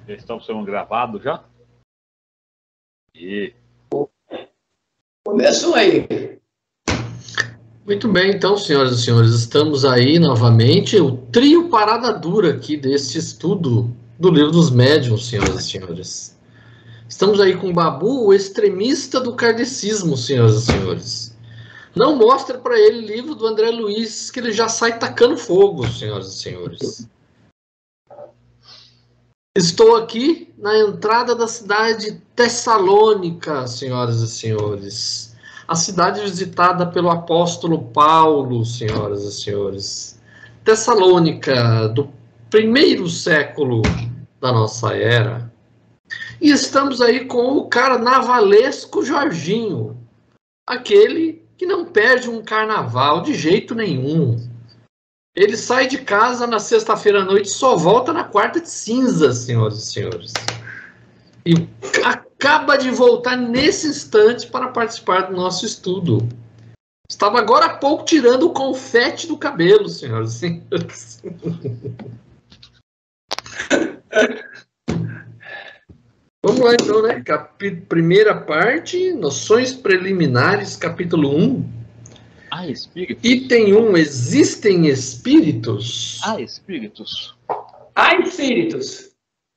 Já estamos sendo gravados já? E... Começou aí. Muito bem, então, senhoras e senhores, estamos aí novamente, o trio parada dura aqui deste estudo do Livro dos Médiuns, senhoras e senhores. Estamos aí com o Babu, o extremista do kardecismo, senhoras e senhores. Não mostra para ele o livro do André Luiz, que ele já sai tacando fogo, senhoras e senhores. Estou aqui na entrada da cidade de Tessalônica, senhoras e senhores. A cidade visitada pelo apóstolo Paulo, senhoras e senhores. Tessalônica, do 1º século da nossa era. E estamos aí com o carnavalesco Jorginho. Aquele que não perde um carnaval de jeito nenhum. Ele sai de casa na sexta-feira à noite e só volta na quarta de cinza, senhoras e senhores. E acaba de voltar nesse instante para participar do nosso estudo. Estava agora há pouco tirando o confete do cabelo, senhoras e senhores. Vamos lá então, né? Primeira parte, noções preliminares, capítulo 1. Espíritos. Item 1, existem espíritos? Espíritos. Espíritos.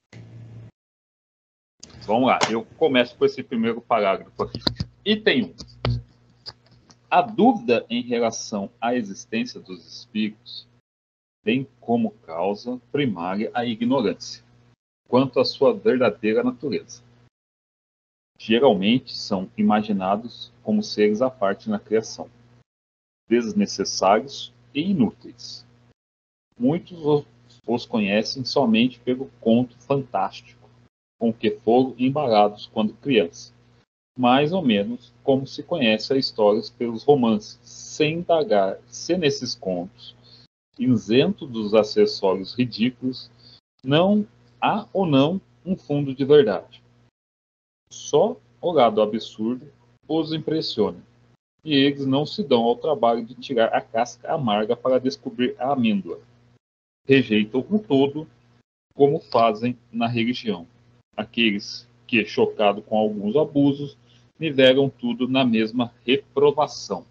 Vamos lá, eu começo com esse primeiro parágrafo aqui. Item 1. A dúvida em relação à existência dos espíritos tem como causa primária a ignorância quanto à sua verdadeira natureza. Geralmente são imaginados como seres à parte na criação, desnecessários e inúteis. Muitos os conhecem somente pelo conto fantástico com que foram embalados quando criança, mais ou menos como se conhece as histórias pelos romances, sem indagar se nesses contos, isento dos acessórios ridículos, não há ou não um fundo de verdade. Só o lado absurdo os impressiona, e eles não se dão ao trabalho de tirar a casca amarga para descobrir a amêndoa. Rejeitam o todo, como fazem na religião. Aqueles que, chocados com alguns abusos, nivelam tudo na mesma reprovação.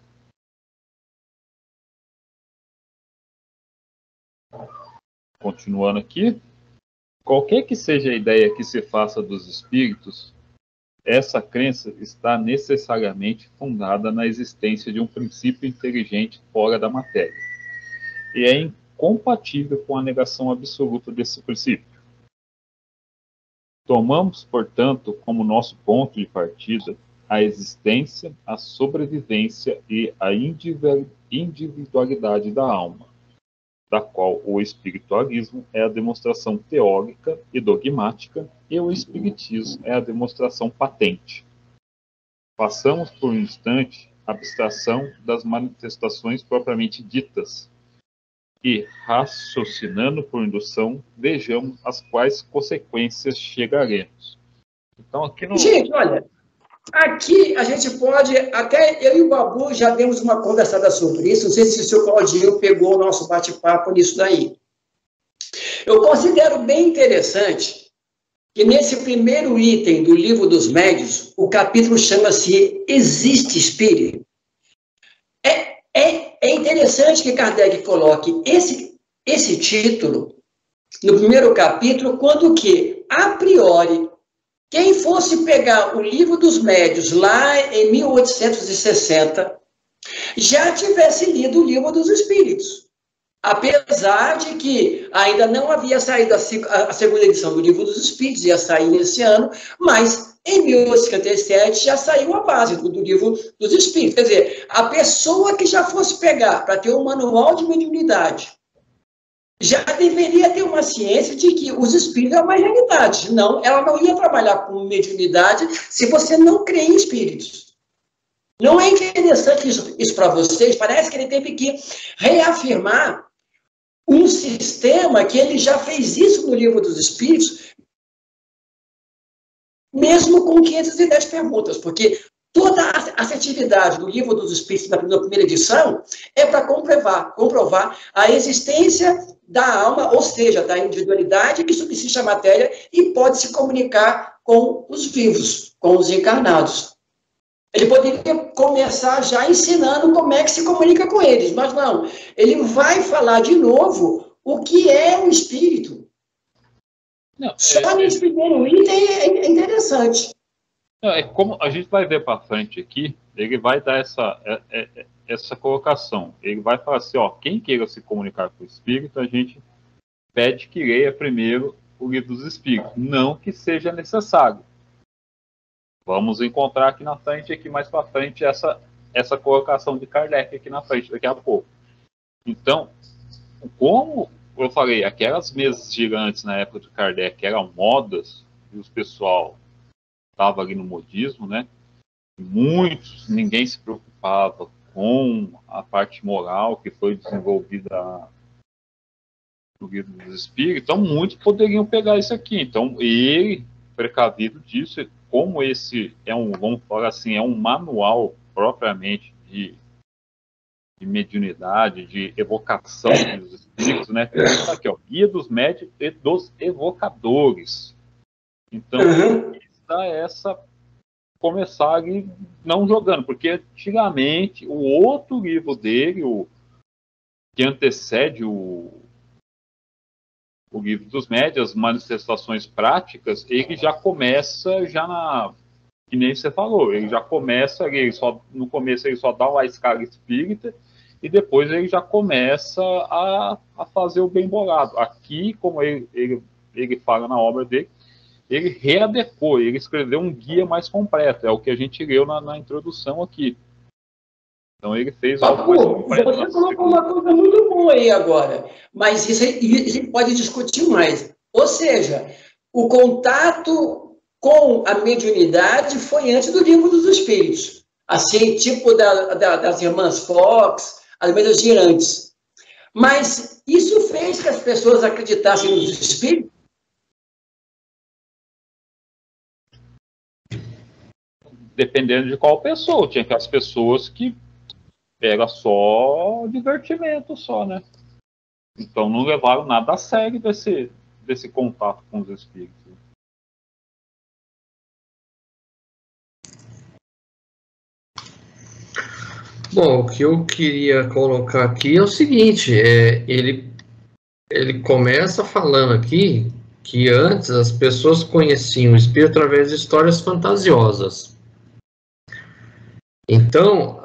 Continuando aqui. Qualquer que seja a ideia que se faça dos espíritos, essa crença está necessariamente fundada na existência de um princípio inteligente fora da matéria, e é incompatível com a negação absoluta desse princípio. Tomamos, portanto, como nosso ponto de partida a existência, a sobrevivência e a individualidade da alma, da qual o espiritualismo é a demonstração teórica e dogmática e o espiritismo é a demonstração patente. Passamos por um instante a abstração das manifestações propriamente ditas e, raciocinando por indução, vejamos as quais consequências chegaremos. Então, aqui no... Gente, olha, aqui a gente pode, até eu e o Babu já demos uma conversada sobre isso, não sei se o seu Claudinho pegou o nosso bate-papo nisso daí. Eu considero bem interessante que nesse primeiro item do Livro dos Médiuns, o capítulo chama-se Existe Espírito. É interessante que Kardec coloque esse título no primeiro capítulo, quando que, a priori, quem fosse pegar o Livro dos Médiuns lá em 1860, já tivesse lido o Livro dos Espíritos. Apesar de que ainda não havia saído a segunda edição do Livro dos Espíritos, ia sair nesse ano, mas em 1857 já saiu a base do Livro dos Espíritos. Quer dizer, a pessoa que já fosse pegar para ter um manual de mediunidade já deveria ter uma ciência de que os espíritos é uma realidade. Senão, ela não ia trabalhar com mediunidade se você não crê em espíritos. Não é interessante isso para vocês? Parece que ele teve que reafirmar um sistema que ele já fez isso no Livro dos Espíritos, mesmo com 510 perguntas, porque Toda a assertividade do Livro dos Espíritos, na primeira edição, é para comprovar a existência da alma, ou seja, da individualidade que subsiste a matéria e pode se comunicar com os vivos, com os encarnados. Ele poderia começar já ensinando como é que se comunica com eles, mas não. Ele vai falar de novo o que é o espírito. Não, só nesse primeiro item é interessante. Não, é como a gente vai ver para frente aqui, ele vai dar essa colocação. Ele vai falar assim, ó, quem queira se comunicar com o espírito, a gente pede que leia primeiro o Livro dos Espíritos. Não que seja necessário. Vamos encontrar aqui na frente, aqui mais para frente, essa colocação de Kardec aqui na frente, daqui a pouco. Então, como eu falei, aquelas mesas gigantes na época de Kardec eram modas, e os pessoal estava ali no modismo, né? Ninguém se preocupava com a parte moral que foi desenvolvida no Livro dos Espíritos, então muitos poderiam pegar isso aqui. Então, ele, precavido disso, como esse é vamos falar assim, é um manual propriamente de mediunidade, de evocação dos espíritos, né? Tá aqui, ó, Guia dos Médiuns e dos Evocadores. Então, começar ali não jogando, porque antigamente o outro livro dele, que antecede o Livro dos Médiuns, as Manifestações Práticas, ele já começa que nem você falou, ele já começa, no começo ele só dá uma escala espírita e depois ele já começa a fazer o bem bolado. Aqui, como ele fala na obra dele, ele readecou, ele escreveu um guia mais completo, é o que a gente leu na introdução aqui. Então ele fez algo mais completo. Você colocou uma coisa muito boa aí agora, mas isso a gente pode discutir mais. Ou seja, o contato com a mediunidade foi antes do Livro dos Espíritos. Assim, tipo das irmãs Fox, as mesas girantes. Mas isso fez que as pessoas acreditassem nos espíritos? Dependendo de qual pessoa. Tinha aquelas pessoas que era só divertimento, só, né? Então não levaram nada a sério desse contato com os espíritos. Bom, o que eu queria colocar aqui é o seguinte, ele começa falando aqui que antes as pessoas conheciam o espírito através de histórias fantasiosas. Então,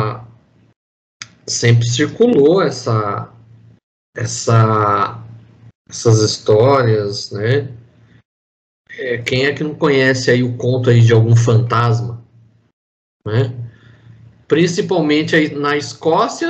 sempre circulou essas histórias, né? Quem é que não conhece aí o conto aí de algum fantasma, né? Principalmente aí na Escócia,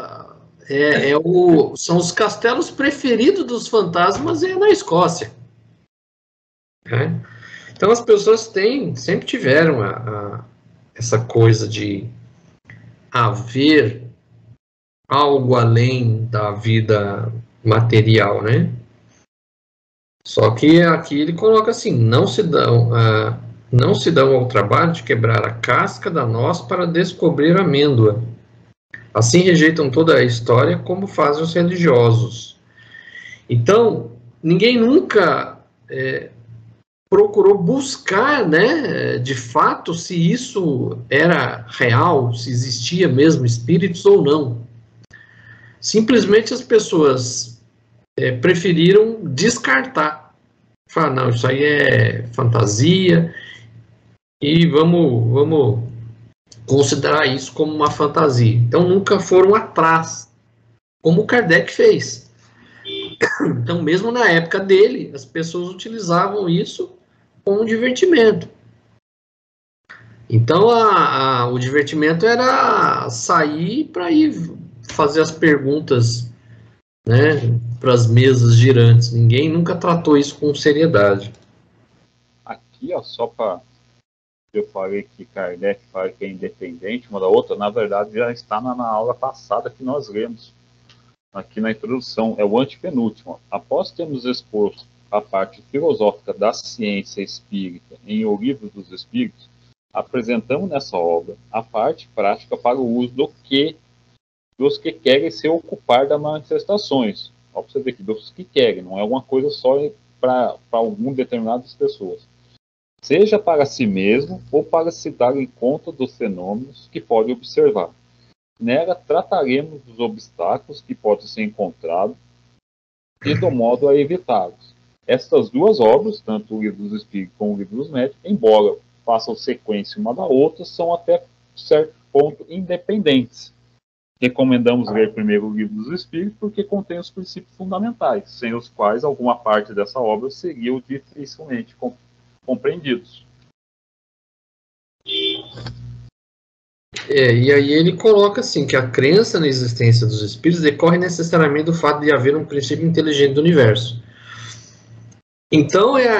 são os castelos preferidos dos fantasmas na Escócia, né? Então as pessoas sempre tiveram essa coisa de haver algo além da vida material, né? Só que aqui ele coloca assim, não se dão ao trabalho de quebrar a casca da noz para descobrir a amêndoa. Assim rejeitam toda a história como fazem os religiosos. Então, ninguém nunca procurou buscar, né, de fato, se isso era real, se existia mesmo espíritos ou não. Simplesmente as pessoas preferiram descartar. Falar, não, isso aí é fantasia, e vamos considerar isso como uma fantasia. Então nunca foram atrás, como Kardec fez. Então mesmo na época dele, as pessoas utilizavam isso como divertimento. Então o divertimento era sair para ir fazer as perguntas, né, para as mesas girantes. Ninguém nunca tratou isso com seriedade. Aqui, ó, só para... Eu falei que Kardec fala que é independente uma da outra, na verdade já está na aula passada que nós lemos, aqui na introdução, é o antepenúltimo. Após termos exposto a parte filosófica da ciência espírita em O Livro dos Espíritos, Apresentamos nessa obra a parte prática para o uso dos que querem se ocupar das manifestações. Ó, pra você ver que dos que querem, não é uma coisa só para algumas determinadas pessoas. Seja para si mesmo ou para se darem conta dos fenômenos que pode observar. Nela trataremos dos obstáculos que podem ser encontrados e do modo a evitá-los. Estas duas obras, tanto o Livro dos Espíritos como o Livro dos Médiuns, embora façam sequência uma da outra, são até certo ponto independentes. Recomendamos ler primeiro o Livro dos Espíritos porque contém os princípios fundamentais, sem os quais alguma parte dessa obra seria dificilmente compreendidos. E aí ele coloca assim, que a crença na existência dos espíritos decorre necessariamente do fato de haver um princípio inteligente do universo. Então é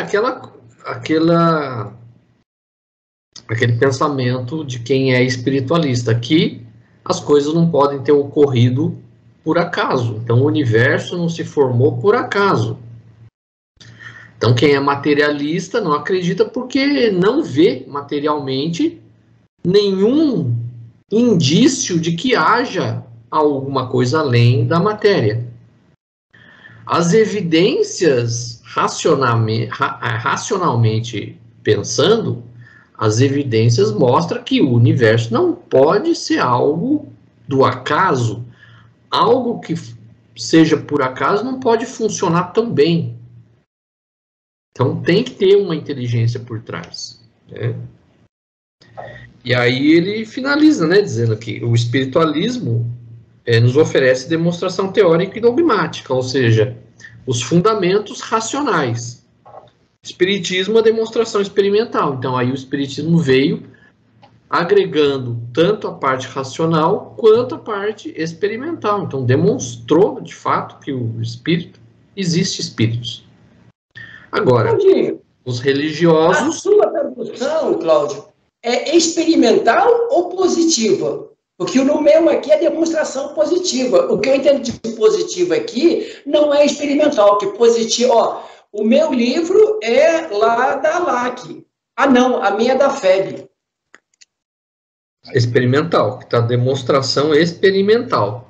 aquele pensamento de quem é espiritualista, que as coisas não podem ter ocorrido por acaso. Então o universo não se formou por acaso. Então quem é materialista não acredita porque não vê materialmente nenhum indício de que haja alguma coisa além da matéria. As evidências, racionalmente pensando, as evidências mostram que o universo não pode ser algo do acaso. Algo que seja por acaso não pode funcionar tão bem. Então tem que ter uma inteligência por trás, né? E aí ele finaliza, né, dizendo que o espiritualismo nos oferece demonstração teórica e dogmática, ou seja, os fundamentos racionais. Espiritismo é demonstração experimental. Então aí o espiritismo veio agregando tanto a parte racional quanto a parte experimental. Então demonstrou de fato que o espírito, existe espíritos. Agora, os religiosos... A sua tradução, Cláudio, é experimental ou positiva? Porque no meu aqui é demonstração positiva. O que eu entendo de positivo aqui não é experimental, que positivo... Ó, o meu livro é lá da LAC. Ah, não, a minha é da FEB. Experimental, que está demonstração experimental.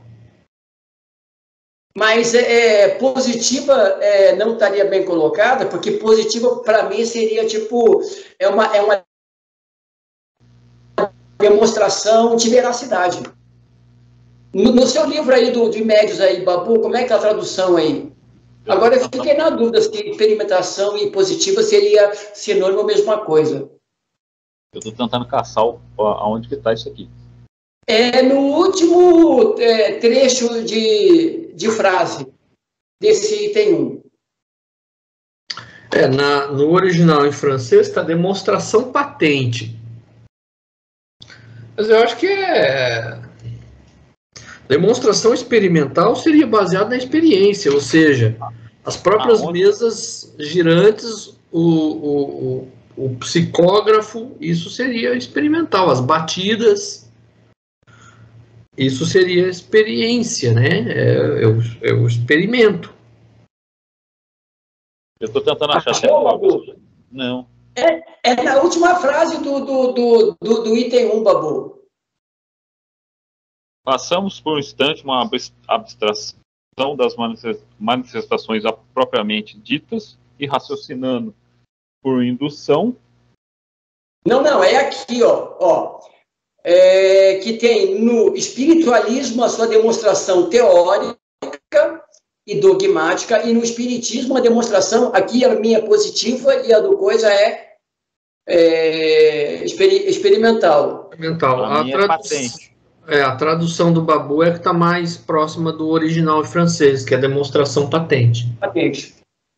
Mas positiva não estaria bem colocada, porque positiva para mim seria tipo, é uma demonstração de veracidade. No seu livro aí de médios aí, Babu, como é que é a tradução aí? Agora eu fiquei na dúvida se experimentação e positiva seria sinônimo ou mesma coisa. Eu estou tentando caçar aonde que está isso aqui. É no último trecho de frase desse item 1. No original em francês está demonstração patente. Mas eu acho que demonstração experimental seria baseada na experiência, ou seja, as próprias mesas girantes, o psicógrafo, isso seria experimental, as batidas, isso seria experiência, né? Eu experimento. Eu estou tentando achar... Não. É na última frase do item 1, Babu. Passamos por um instante uma abstração das manifestações propriamente ditas e raciocinando por indução. Não, é aqui, ó. Que tem no espiritualismo a sua demonstração teórica e dogmática, e no espiritismo a demonstração, aqui a minha é positiva e a do coisa é experimental. A minha patente. A tradução do Babu é que está mais próxima do original em francês, que é demonstração patente. Patente.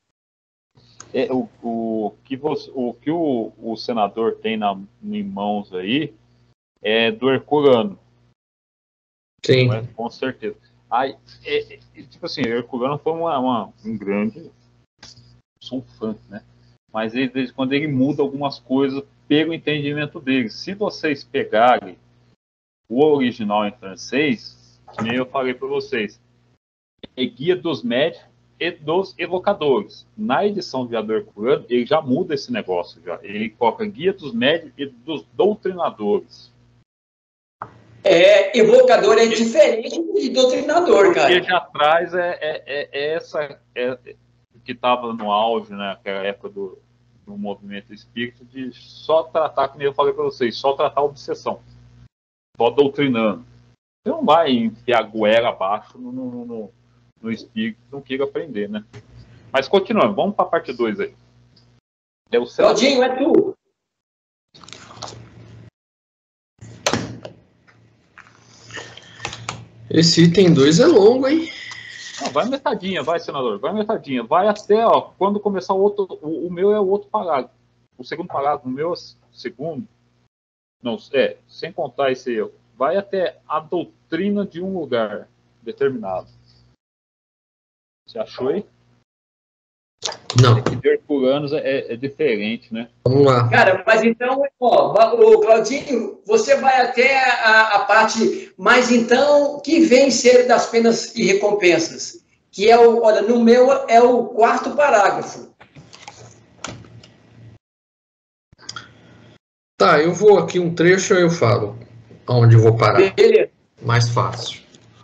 O que o senador tem em mãos aí é do Herculano. Sim. Mas, com certeza. Tipo assim, Herculano foi um grande... Sou um fã, né? Mas desde quando ele muda algumas coisas, pega o entendimento dele. Se vocês pegarem o original em francês, que nem eu falei para vocês, é Guia dos Médiuns e dos evocadores. Na edição de Ado Herculano, ele já muda esse negócio. Ele coloca guia dos médios e dos doutrinadores. Evocador é diferente de doutrinador, cara. Porque já traz essa que estava no auge, né, naquela época do movimento espírita, de só tratar, como eu falei para vocês, só tratar a obsessão. Só doutrinando. Você não vai enfiar a goela abaixo no espírito que não queira aprender, né? Mas continuando, vamos para a parte 2 aí. Claudinho, é tu. Esse item 2 é longo, hein? Não, vai metadinha, vai, senador, vai metadinha. Vai até, ó, quando começar o outro. O meu é o outro parágrafo. O segundo parágrafo, o meu é o segundo. Não, sem contar esse eu. Vai até a doutrina de um lugar determinado. Você achou aí? Não. De Herculanos é diferente, né? Vamos lá. Cara, mas então, o Claudinho, você vai até a parte, mas então, que vem ser das penas e recompensas? Que é olha, no meu é o 4º parágrafo. Tá, eu vou aqui um trecho e eu falo onde eu vou parar. Beleza. Mais fácil.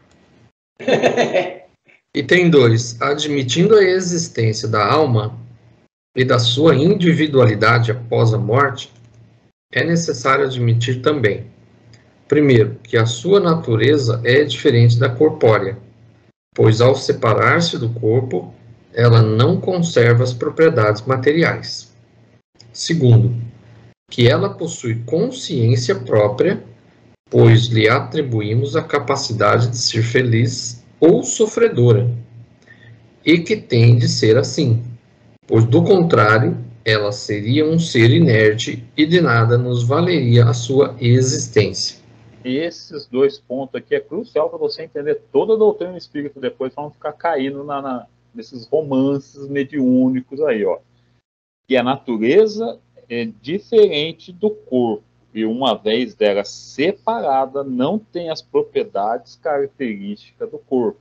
Item 2. Admitindo a existência da alma e da sua individualidade após a morte, é necessário admitir também, primeiro, que a sua natureza é diferente da corpórea, pois ao separar-se do corpo, ela não conserva as propriedades materiais. Segundo, que ela possui consciência própria, pois lhe atribuímos a capacidade de ser feliz ou sofredora, e que tem de ser assim, pois do contrário, ela seria um ser inerte e de nada nos valeria a sua existência. E esses 2 pontos aqui é crucial para você entender toda a doutrina espírita depois, para não ficar caindo nesses romances mediúnicos aí, ó. Que a natureza é diferente do corpo, e uma vez dela separada, não tem as propriedades características do corpo.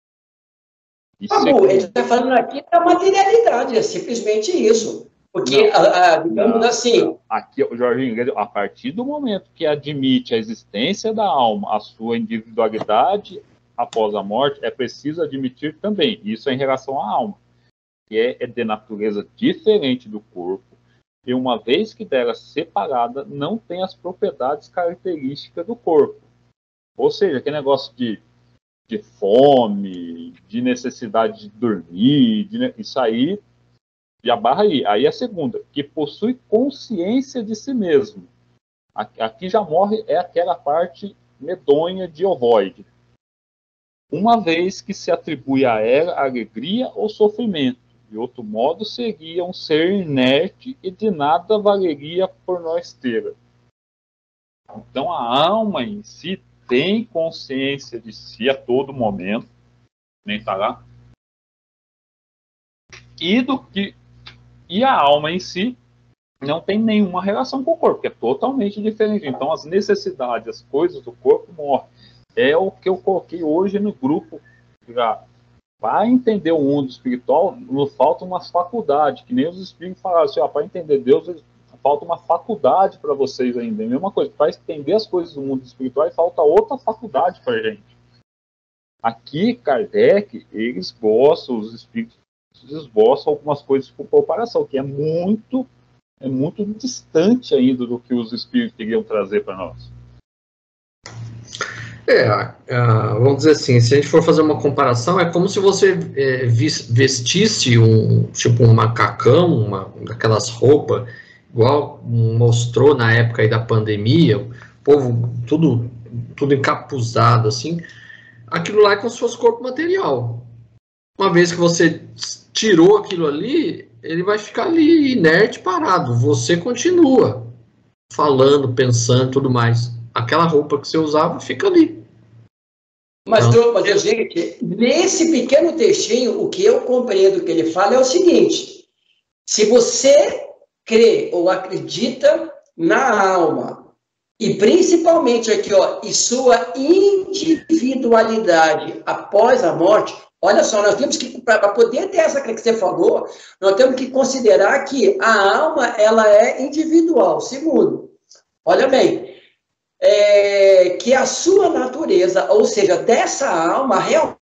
Ele está falando aqui da materialidade, é simplesmente isso. Porque, digamos assim... Aqui, Jorginho, a partir do momento que admite a existência da alma, a sua individualidade após a morte, é preciso admitir também, isso é em relação à alma, que é de natureza diferente do corpo, e uma vez que dela separada, não tem as propriedades características do corpo. Ou seja, aquele negócio de fome, de necessidade de dormir, isso aí, já barra aí. Aí a segunda, que possui consciência de si mesmo. Aqui já morre aquela parte medonha de ovoide. Uma vez que se atribui a ela alegria ou sofrimento. De outro modo, seria um ser inerte e de nada valeria por nós tê-la. Então, a alma em si tem consciência de si a todo momento, nem está lá. E a alma em si não tem nenhuma relação com o corpo, que é totalmente diferente. Então, as necessidades, as coisas do corpo morrem. É o que eu coloquei hoje no grupo. Para entender o mundo espiritual, nos faltam umas faculdades, que nem os espíritos falaram assim, para entender Deus, falta uma faculdade para vocês ainda. É a mesma coisa, para entender as coisas do mundo espiritual, falta outra faculdade para a gente. Aqui, Kardec, os espíritos esboçam algumas coisas por comparação, que é muito distante ainda do que os espíritos queriam trazer para nós. Vamos dizer assim, se a gente for fazer uma comparação, é como se você vestisse um macacão, daquelas roupas, igual mostrou na época aí da pandemia, o povo tudo encapuzado, assim. Aquilo lá é como se fosse corpo material. Uma vez que você tirou aquilo ali, ele vai ficar ali inerte, parado. Você continua falando, pensando, tudo mais. Aquela roupa que você usava fica ali. Mas eu digo que nesse pequeno textinho, o que eu compreendo que ele fala é o seguinte: se você crê ou acredita na alma, e principalmente aqui, e sua individualidade após a morte, Olha só, nós temos que, para poder ter essa que você falou, nós temos que considerar que a alma, ela é individual. Segundo, olha bem, que a sua natureza, ou seja, dessa alma, realmente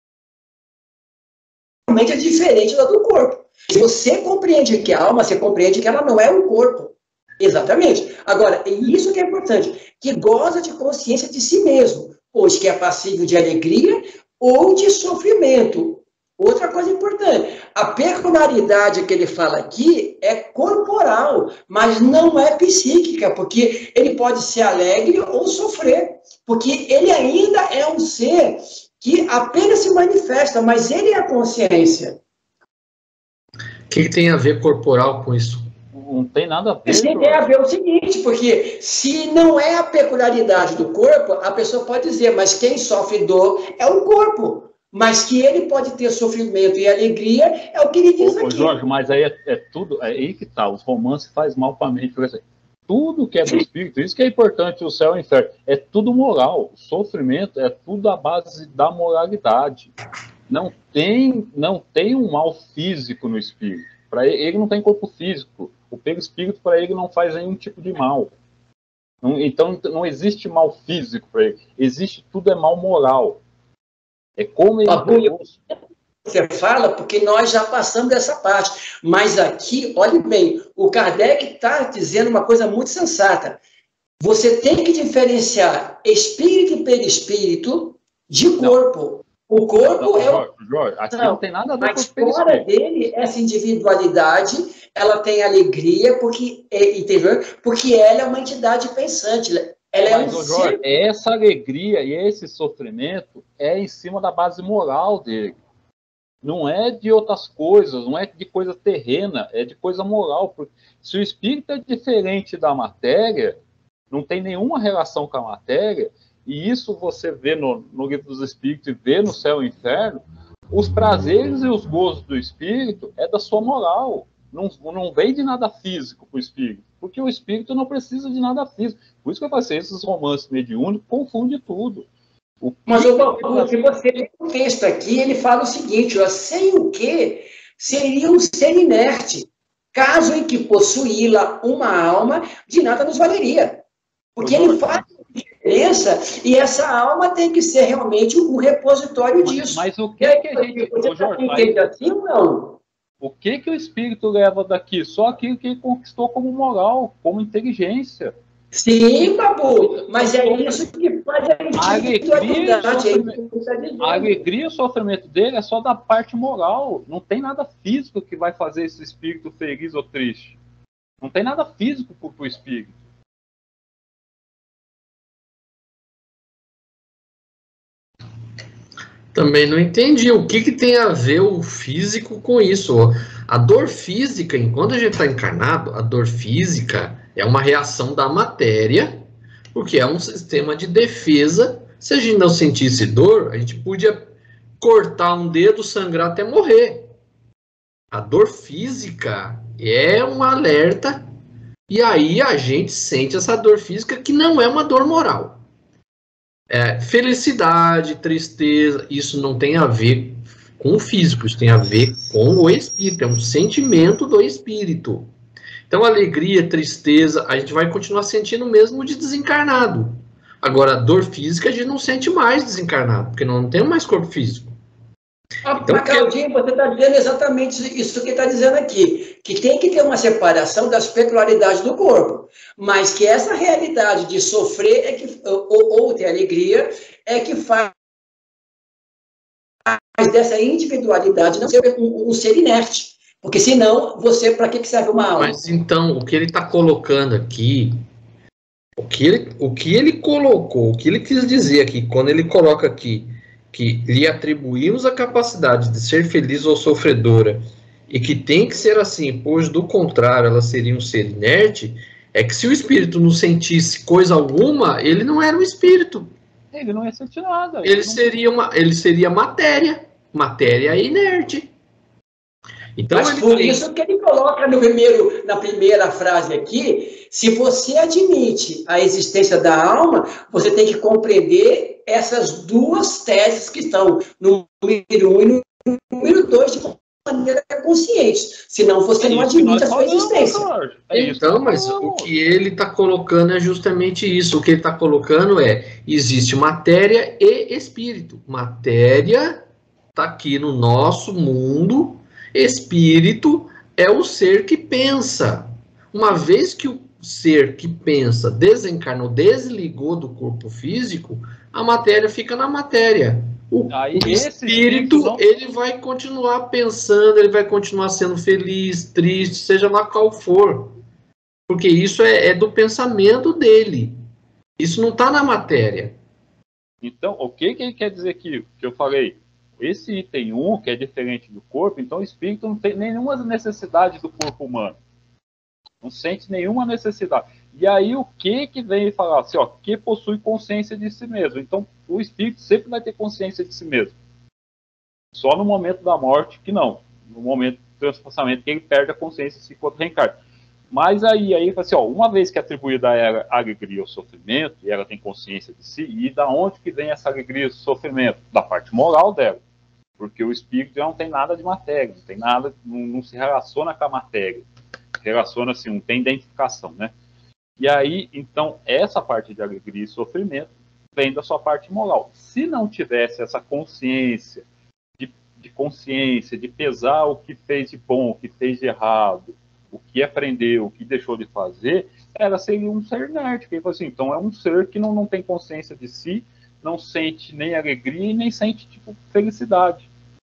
é diferente da do corpo. Se você compreende que a alma, você compreende que ela não é um corpo. Exatamente. Agora, isso que é importante, que goza de consciência de si mesmo, pois que é passível de alegria ou de sofrimento. Outra coisa importante, a peculiaridade que ele fala aqui é corporal, mas não é psíquica, porque ele pode ser alegre ou sofrer, porque ele ainda é um ser que apenas se manifesta, mas ele é a consciência. O que tem a ver corporal com isso? Não tem nada a ver. Isso tem a ver o seguinte, porque se não é a peculiaridade do corpo, a pessoa pode dizer, mas quem sofre dor é o corpo. Mas que ele pode ter sofrimento e alegria é o que ele diz aqui. Jorge, mas aí é tudo, é aí que tá, os romances faz mal para a mente. Tudo que é do espírito, isso que é importante, o céu e o inferno, é tudo moral. O sofrimento é tudo à base da moralidade. Não tem um mal físico no espírito. Para ele não tem corpo físico. O perispírito para ele não faz nenhum tipo de mal. Então não existe mal físico para ele. Existe tudo é mal moral. É como ele... Você fala porque nós já passamos dessa parte. Mas aqui, olhe bem, o Kardec está dizendo uma coisa muito sensata. Você tem que diferenciar espírito e perispírito de corpo. O corpo é o... Jorge, aqui não tem nada a ver com o perispírito. Fora dele, essa individualidade, ela tem alegria, porque ela é uma entidade pensante. Ela Mas, Jorge, essa alegria e esse sofrimento é em cima da base moral dele. Não é de outras coisas, não é de coisa terrena, é de coisa moral. Porque se o espírito é diferente da matéria, não tem nenhuma relação com a matéria, e isso você vê no livro dos espíritos e vê no céu e inferno, os prazeres e os gozos do espírito é da sua moral. Não vem de nada físico para o espírito, porque o espírito não precisa de nada físico. Por isso que eu falei, esses romances mediúnicos confundem tudo. Mas se você lê o texto aqui, ele fala o seguinte, ó, sem o que seria um ser inerte, caso em que possuí-la uma alma, de nada nos valeria. Porque ele faz diferença e essa alma tem que ser realmente um repositório disso. Mas o que é que a gente... Você entende assim ou não? O que o espírito leva daqui? Só aquilo que ele conquistou como moral, como inteligência. Sim, Babu, mas é isso que faz a individualidade. A alegria e o sofrimento dele é só da parte moral. Não tem nada físico que vai fazer esse espírito feliz ou triste. Não tem nada físico para o espírito. Também não entendi o que tem a ver o físico com isso. A dor física, enquanto a gente está encarnado, a dor física é uma reação da matéria, porque é um sistema de defesa. Se a gente não sentisse dor, a gente podia cortar um dedo, sangrar até morrer. A dor física é um alerta, e aí a gente sente essa dor física que não é uma dor moral. Felicidade, tristeza, isso não tem a ver com o físico, isso tem a ver com o espírito, é um sentimento do espírito. Então, alegria, tristeza, a gente vai continuar sentindo mesmo de desencarnado. Agora, a dor física a gente não sente mais desencarnado, porque nós não temos mais corpo físico. Então, Claudinho, você está dizendo exatamente isso que está dizendo aqui, que tem que ter uma separação das peculiaridades do corpo, mas que essa realidade de sofrer ou ter alegria é que faz dessa individualidade não ser um ser inerte, porque senão para que serve uma alma? Mas então, o que ele está colocando aqui, o que ele colocou, o que ele quis dizer aqui, quando ele coloca aqui, que lhe atribuímos a capacidade de ser feliz ou sofredora, e que tem que ser assim, pois do contrário ela seria um ser inerte, é que se o espírito não sentisse coisa alguma, ele não era um espírito. Ele não ia sentir nada. Ele seria matéria inerte. Então, mas por isso que ele coloca na primeira frase aqui, se você admite a existência da alma, você tem que compreender essas duas teses que estão no número 1 e no número 2 de maneira consciente. Senão você não admite a sua existência. Então, mas o que ele está colocando é justamente isso. O que ele está colocando existe matéria e espírito. Matéria está aqui no nosso mundo, espírito é o ser que pensa. Uma vez que o ser que pensa desencarnou, desligou do corpo físico, a matéria fica na matéria. O espírito, ele vai continuar pensando, ele vai continuar sendo feliz, triste, seja lá qual for. Porque isso é do pensamento dele. Isso não está na matéria. Então, o que ele quer dizer aqui? Que eu falei, esse item 1, que é diferente do corpo, então o espírito não tem nenhuma necessidade do corpo humano. Não sente nenhuma necessidade. E aí o que vem falar assim, ó, que possui consciência de si mesmo. Então o espírito sempre vai ter consciência de si mesmo. Só no momento da morte que não. No momento do transpassamento que ele perde a consciência se enquanto reencarna. Mas aí fala assim, ó, uma vez que é atribuída a ela a alegria ou sofrimento, e ela tem consciência de si, e da onde que vem essa alegria ou sofrimento? Da parte moral dela. Porque o espírito já não tem nada de matéria, não tem nada, não se relaciona com a matéria. Relaciona assim, não tem identificação, né? E aí, então, essa parte de alegria e sofrimento vem da sua parte moral. Se não tivesse essa consciência, de consciência, de pesar o que fez de bom, o que fez de errado, o que aprendeu, o que deixou de fazer, ela seria um ser inerte. Assim, então, é um ser que não tem consciência de si, não sente nem alegria e nem sente tipo, felicidade.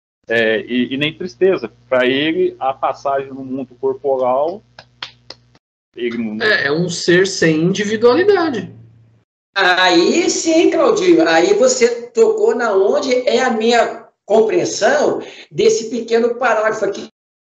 E nem tristeza. Para ele, a passagem no mundo corporal... Ele não... É um ser sem individualidade. Aí sim, Claudinho, aí você tocou na onde é a minha compreensão desse pequeno parágrafo aqui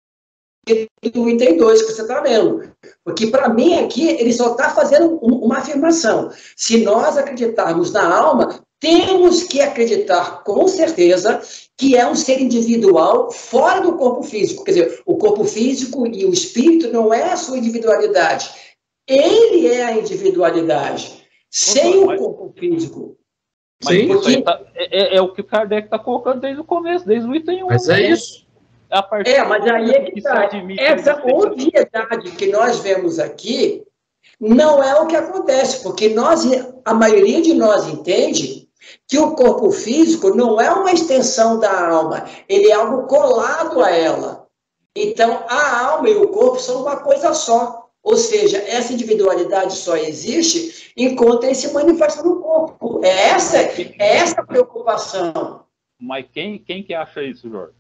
do item 2 que você está lendo. Porque, para mim, aqui, ele só está fazendo uma afirmação. Se nós acreditarmos na alma, temos que acreditar, com certeza, que é um ser individual fora do corpo físico. Quer dizer, o corpo físico e o espírito não é a sua individualidade. Ele é a individualidade, sem o corpo físico. Mas sim, porque... isso aí é o que o Kardec está colocando desde o começo, desde o item 1. Mas é isso. Mas aí é que tá. Essa obviedade que nós vemos aqui não é o que acontece, porque a maioria de nós entende que o corpo físico não é uma extensão da alma, ele é algo colado a ela. Então, a alma e o corpo são uma coisa só. Ou seja, essa individualidade só existe enquanto ele se manifesta no corpo. É essa a preocupação. Mas quem que acha isso, Jorge?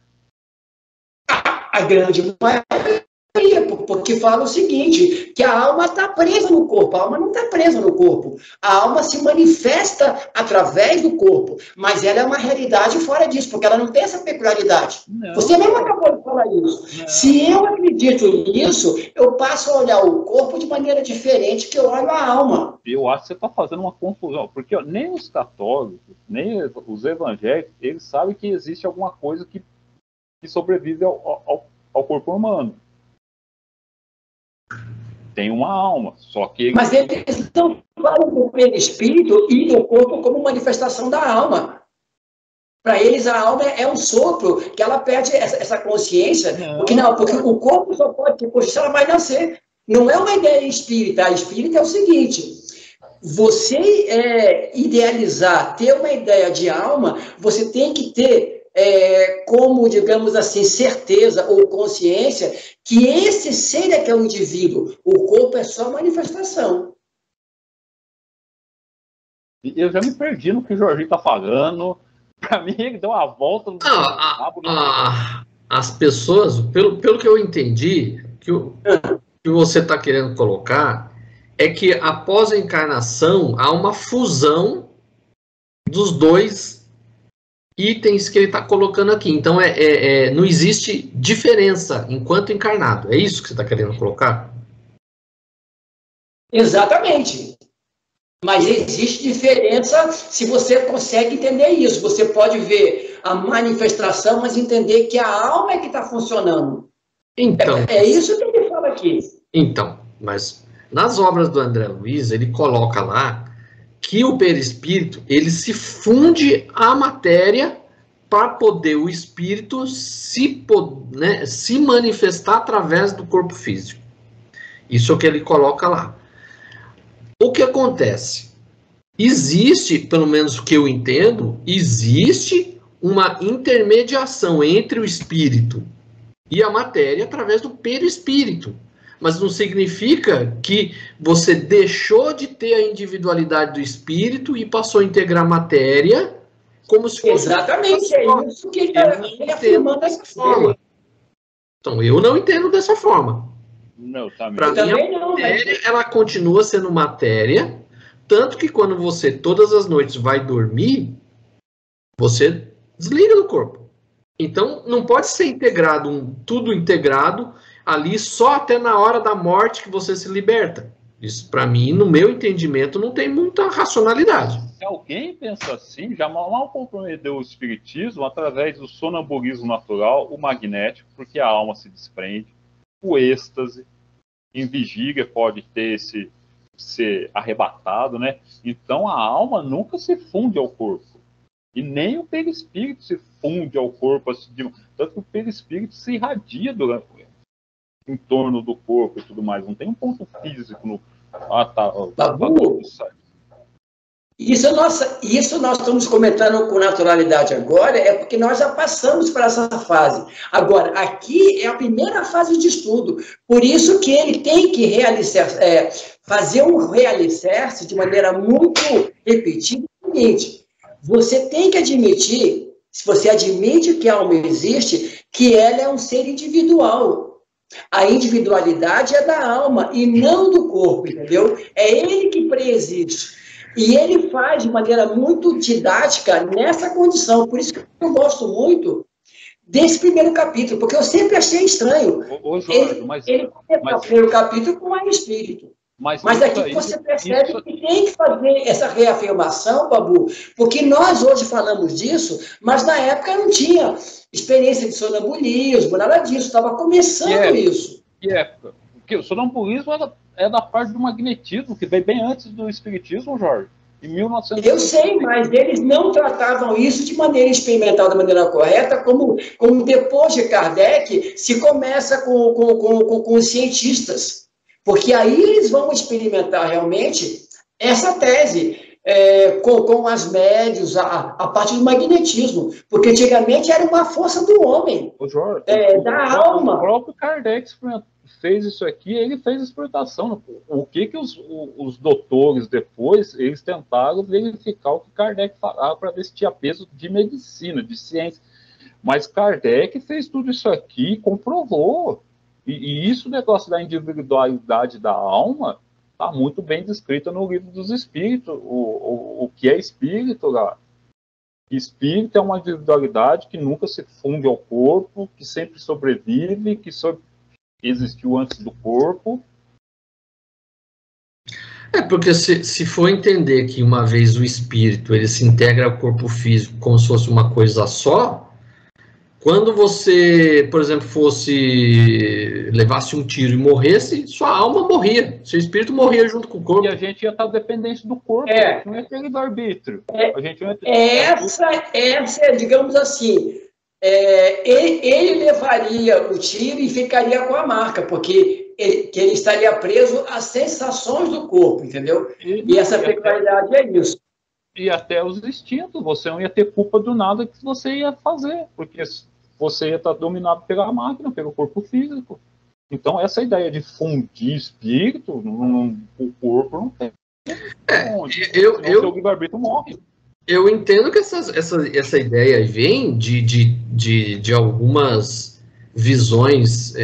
A grande maioria, porque fala o seguinte, que a alma está presa no corpo, a alma não está presa no corpo, a alma se manifesta através do corpo, mas ela é uma realidade fora disso, porque ela não tem essa peculiaridade. Não. Você mesmo acabou de falar isso. Não. Se eu acredito nisso, eu passo a olhar o corpo de maneira diferente que eu olho a alma. Eu acho que você está fazendo uma confusão, porque nem os católicos, nem os evangélicos, eles sabem que existe alguma coisa que sobrevive ao corpo humano. Tem uma alma, só que... Mas eles não falam do perispírito e do corpo como manifestação da alma. Para eles, a alma é um sopro, que ela perde essa consciência, porque o corpo só pode ter consciência, ela vai nascer. Não é uma ideia espírita. A espírita é o seguinte... Você idealizar, ter uma ideia de alma, você tem que ter... como, digamos assim, certeza ou consciência que esse ser é que é o indivíduo, o corpo é só manifestação. Eu já me perdi no que o Jorginho está falando. Para mim, ele deu uma volta no as pessoas, pelo que eu entendi, que você está querendo colocar é que após a encarnação há uma fusão dos dois itens que ele está colocando aqui. Então, não existe diferença enquanto encarnado. É isso que você está querendo colocar? Exatamente. Mas existe diferença se você consegue entender isso. Você pode ver a manifestação, mas entender que a alma é que está funcionando. Então, é isso que ele fala aqui. Então, mas nas obras do André Luiz, ele coloca lá que o perispírito, ele se funde à matéria para poder o espírito se manifestar através do corpo físico. Isso é o que ele coloca lá. O que acontece? Existe, pelo menos o que eu entendo, existe uma intermediação entre o espírito e a matéria através do perispírito. Mas não significa que você deixou de ter a individualidade do espírito e passou a integrar a matéria como se fosse... Exatamente, é isso que ele está afirmando dessa forma. Então, eu não entendo dessa forma. Para mim, a matéria, ela continua sendo matéria, tanto que quando você, todas as noites, vai dormir, você desliga do corpo. Então, não pode ser integrado, tudo integrado, ali só até na hora da morte que você se liberta. Isso, para mim, no meu entendimento, não tem muita racionalidade. Se alguém pensa assim, já mal compreendeu o espiritismo através do sonambulismo natural, o magnético, porque a alma se desprende, o êxtase, em vigília pode ter ser arrebatado, né? Então a alma nunca se funde ao corpo. E nem o perispírito se funde ao corpo, assim, tanto que o perispírito se irradia em torno do corpo e tudo mais. Não tem um ponto físico no... Isso nós estamos comentando com naturalidade agora, é porque nós já passamos para essa fase. Agora, aqui é a primeira fase de estudo, por isso que ele tem que fazer um realicerce de maneira muito repetida. É o seguinte, você tem que admitir, se você admite que a alma existe, que ela é um ser individual. A individualidade é da alma e não do corpo, entendeu? É ele que preexiste. E ele faz de maneira muito didática nessa condição. Por isso que eu gosto muito desse primeiro capítulo, porque eu sempre achei estranho. Ele começa o primeiro capítulo com o espírito. Mas aqui você percebe que tem que fazer essa reafirmação, Babu, porque nós hoje falamos disso, mas na época não tinha experiência de sonambulismo, nada disso, estava começando isso. Que época? Porque o sonambulismo é da parte do magnetismo, que veio bem antes do espiritismo, Jorge. Em 1900. Eu sei, mas eles não tratavam isso de maneira experimental, da maneira correta, como depois de Kardec se começa com os cientistas. Porque aí eles vão experimentar realmente essa tese com as médios, a parte do magnetismo. Porque antigamente era uma força do homem, Jorge, da alma. O próprio Kardec fez isso aqui, ele fez a experimentação. O que os doutores depois, eles tentaram verificar o que Kardec falava para ver se tinha peso de medicina, de ciência. Mas Kardec fez tudo isso aqui e comprovou. E isso, o negócio da individualidade da alma, está muito bem descrito no Livro dos Espíritos. O que é espírito lá? Espírito é uma individualidade que nunca se funde ao corpo, que sempre sobrevive, que existiu antes do corpo. Porque se for entender que uma vez o espírito ele se integra ao corpo físico como se fosse uma coisa só, quando você, por exemplo, levasse um tiro e morresse, sua alma morria, seu espírito morria junto com o corpo. E a gente ia estar dependente do corpo, não ia ter livre-arbítrio. Essa, digamos assim, ele levaria o tiro e ficaria com a marca, porque ele estaria preso às sensações do corpo, entendeu? E essa peculiaridade é isso. E até os instintos, você não ia ter culpa do nada que você ia fazer, porque você ia estar dominado pela máquina, pelo corpo físico. Então, essa ideia de fundir espírito, o corpo não tem. O livre-arbítrio morre. Eu entendo que essa ideia vem de algumas visões,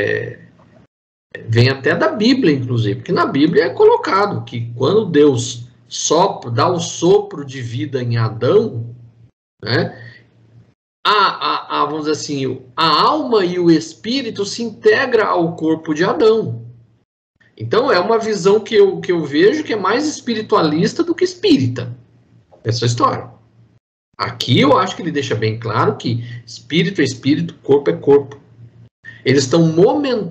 vem até da Bíblia, inclusive, porque na Bíblia é colocado que quando Deus dá o sopro de vida em Adão, né, vamos dizer assim, a alma e o espírito se integram ao corpo de Adão. Então é uma visão que eu vejo que é mais espiritualista do que espírita, essa história. Aqui eu acho que ele deixa bem claro que espírito é espírito, corpo é corpo. Eles estão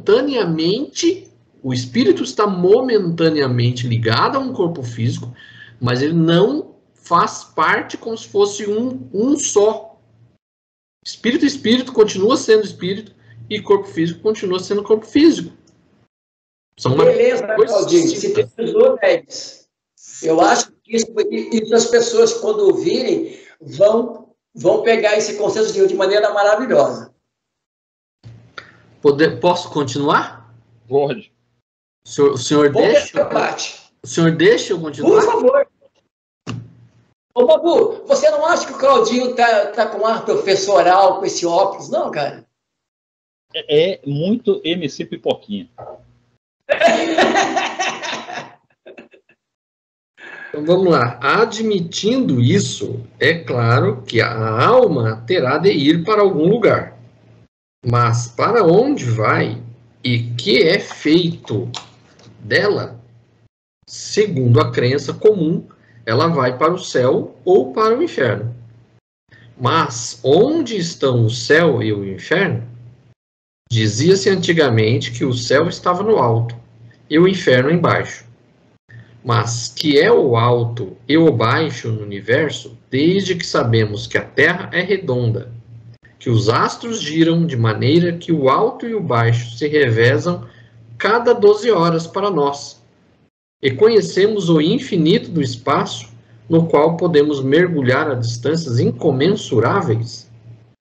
momentaneamente, o espírito está momentaneamente ligado a um corpo físico, mas ele não faz parte como se fosse um só. Espírito e espírito continua sendo espírito e corpo físico continua sendo corpo físico. São beleza, Claudinho, sintetizou, Neves. Eu acho que isso as pessoas, quando ouvirem, vão pegar esse conceito de maneira maravilhosa. Posso continuar? Pode. O senhor deixa? O senhor deixa eu continuar? Por favor. Ô, Babu, você não acha que o Claudinho tá com ar professoral com esse óculos, não, cara? É muito MC Pipoquinha. Então vamos lá. Admitindo isso, é claro que a alma terá de ir para algum lugar. Mas para onde vai e que é feito dela, segundo a crença comum, ela vai para o céu ou para o inferno. Mas onde estão o céu e o inferno? Dizia-se antigamente que o céu estava no alto e o inferno embaixo. Mas que é o alto e o baixo no universo, desde que sabemos que a Terra é redonda, que os astros giram de maneira que o alto e o baixo se revezam cada 12 horas para nós, e conhecemos o infinito do espaço, no qual podemos mergulhar a distâncias incomensuráveis.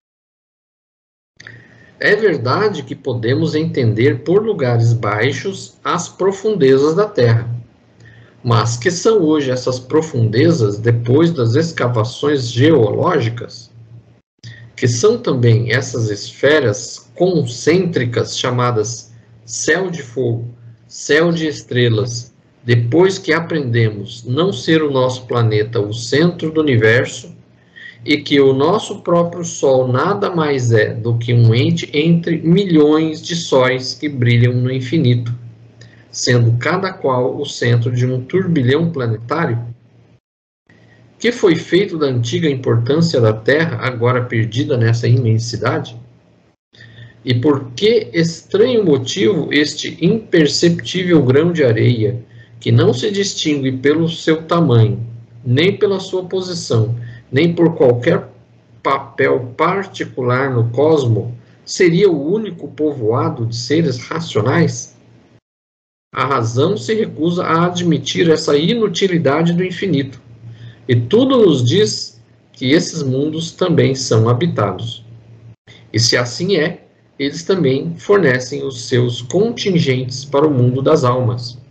É verdade que podemos entender por lugares baixos as profundezas da Terra. Mas que são hoje essas profundezas depois das escavações geológicas? Que são também essas esferas concêntricas chamadas céu de fogo, céu de estrelas, depois que aprendemos não ser o nosso planeta o centro do universo e que o nosso próprio Sol nada mais é do que um ente entre milhões de sóis que brilham no infinito, sendo cada qual o centro de um turbilhão planetário? Que foi feito da antiga importância da Terra, agora perdida nessa imensidade? E por que estranho motivo este imperceptível grão de areia, que não se distingue pelo seu tamanho, nem pela sua posição, nem por qualquer papel particular no cosmo, seria o único povoado de seres racionais? A razão se recusa a admitir essa inutilidade do infinito, e tudo nos diz que esses mundos também são habitados. E se assim é, eles também fornecem os seus contingentes para o mundo das almas.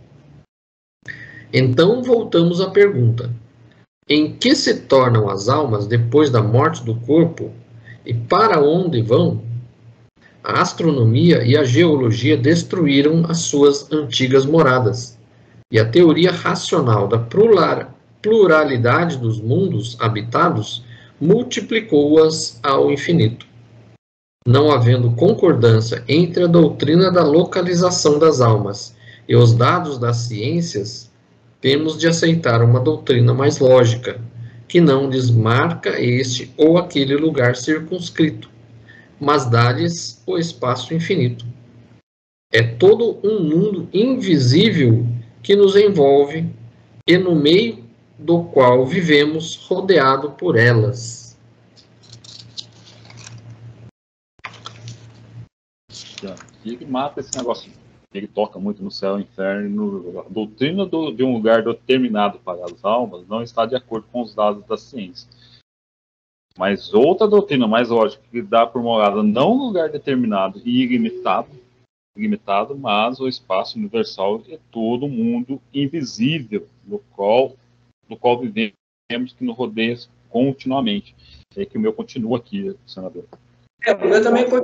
Então voltamos à pergunta: em que se tornam as almas depois da morte do corpo e para onde vão? A astronomia e a geologia destruíram as suas antigas moradas, e a teoria racional da pluralidade dos mundos habitados multiplicou-as ao infinito. Não havendo concordância entre a doutrina da localização das almas e os dados das ciências, temos de aceitar uma doutrina mais lógica, que não desmarca este ou aquele lugar circunscrito, mas dá-lhes o espaço infinito. É todo um mundo invisível que nos envolve e no meio do qual vivemos rodeado por elas. Ele mata esse negócio. Ele toca muito no céu e inferno. A doutrina de um lugar determinado para as almas não está de acordo com os dados da ciência. Mas outra doutrina mais lógica que dá por morada não um lugar determinado e ilimitado, mas o espaço universal é todo mundo invisível, no qual vivemos, que nos rodeia continuamente. É que o meu continua aqui, senador. O meu também continua.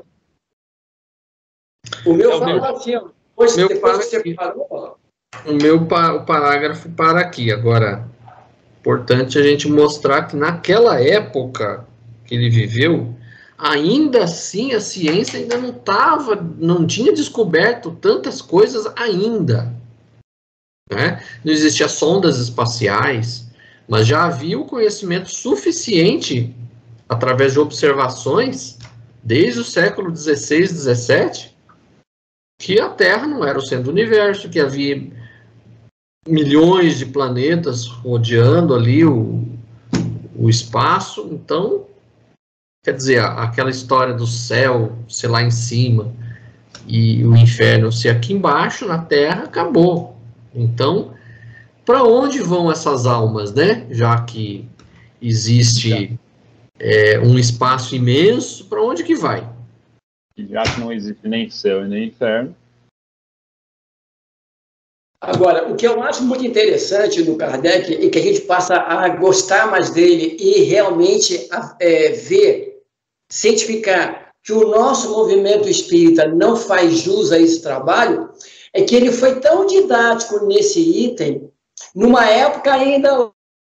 O meu fala assim, depois que você parou. O parágrafo para aqui. Agora, importante a gente mostrar que naquela época que ele viveu, ainda assim a ciência ainda não tinha descoberto tantas coisas ainda. Né? Não existiam sondas espaciais, mas já havia o conhecimento suficiente, através de observações, desde o século XVI, XVII, que a Terra não era o centro do universo, que havia milhões de planetas rodeando ali o espaço. Então, quer dizer, aquela história do céu ser lá em cima e o inferno ser aqui embaixo, na Terra, acabou. Então, para onde vão essas almas, né? Já que existe um espaço imenso, para onde que vai? Já que não existe nem céu e nem inferno. Agora, o que eu acho muito interessante no Kardec é que a gente passa a gostar mais dele e realmente ver, cientificar que o nosso movimento espírita não faz jus a esse trabalho, é que ele foi tão didático nesse item, numa época ainda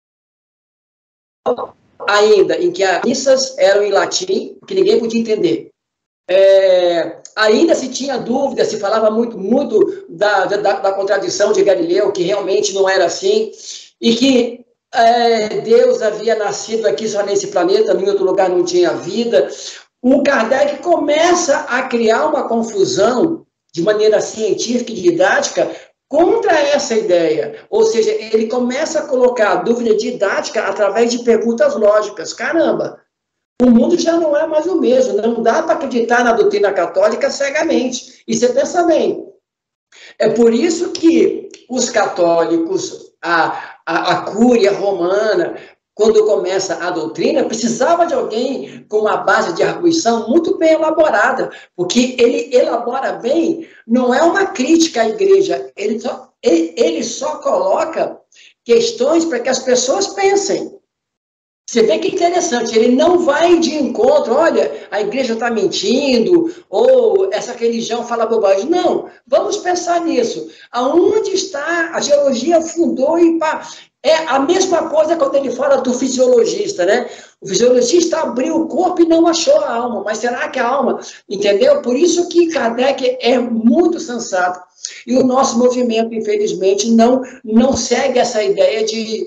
em que as missas eram em latim, que ninguém podia entender. Ainda se tinha dúvida, se falava muito da contradição de Galileu, que realmente não era assim, e que Deus havia nascido aqui só nesse planeta, em outro lugar não tinha vida. O Kardec começa a criar uma confusão de maneira científica e didática contra essa ideia, ou seja, ele começa a colocar a dúvida didática através de perguntas lógicas. Caramba! O mundo já não é mais o mesmo, não dá para acreditar na doutrina católica cegamente. E você pensa bem, é por isso que os católicos, a cúria romana, quando começa a doutrina, precisava de alguém com uma base de arguição muito bem elaborada, porque ele elabora bem, não é uma crítica à igreja, ele só coloca questões para que as pessoas pensem. Você vê que interessante, ele não vai de encontro, olha, a igreja está mentindo, ou essa religião fala bobagem. Não, vamos pensar nisso. Aonde está a geologia fundou e pá. É a mesma coisa quando ele fala do fisiologista, né? O fisiologista abriu o corpo e não achou a alma, mas será que a alma, entendeu? Por isso que Kardec é muito sensato. E o nosso movimento, infelizmente, não segue essa ideia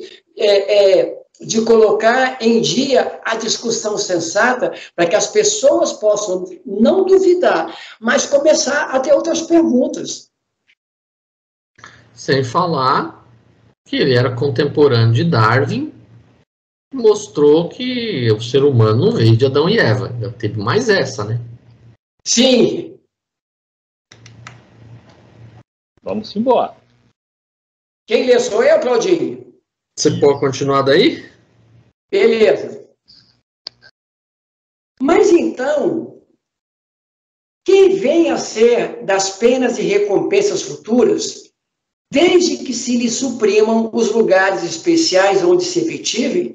de colocar em dia a discussão sensata para que as pessoas possam não duvidar, mas começar a ter outras perguntas. Sem falar que ele era contemporâneo de Darwin, mostrou que o ser humano não veio de Adão e Eva. Já teve mais essa, né? Sim. Vamos embora. Quem lê sou eu, Claudinho? Você pode continuar daí? Beleza. Mas então, quem vem a ser das penas e recompensas futuras, desde que se lhe suprimam os lugares especiais onde se efetive,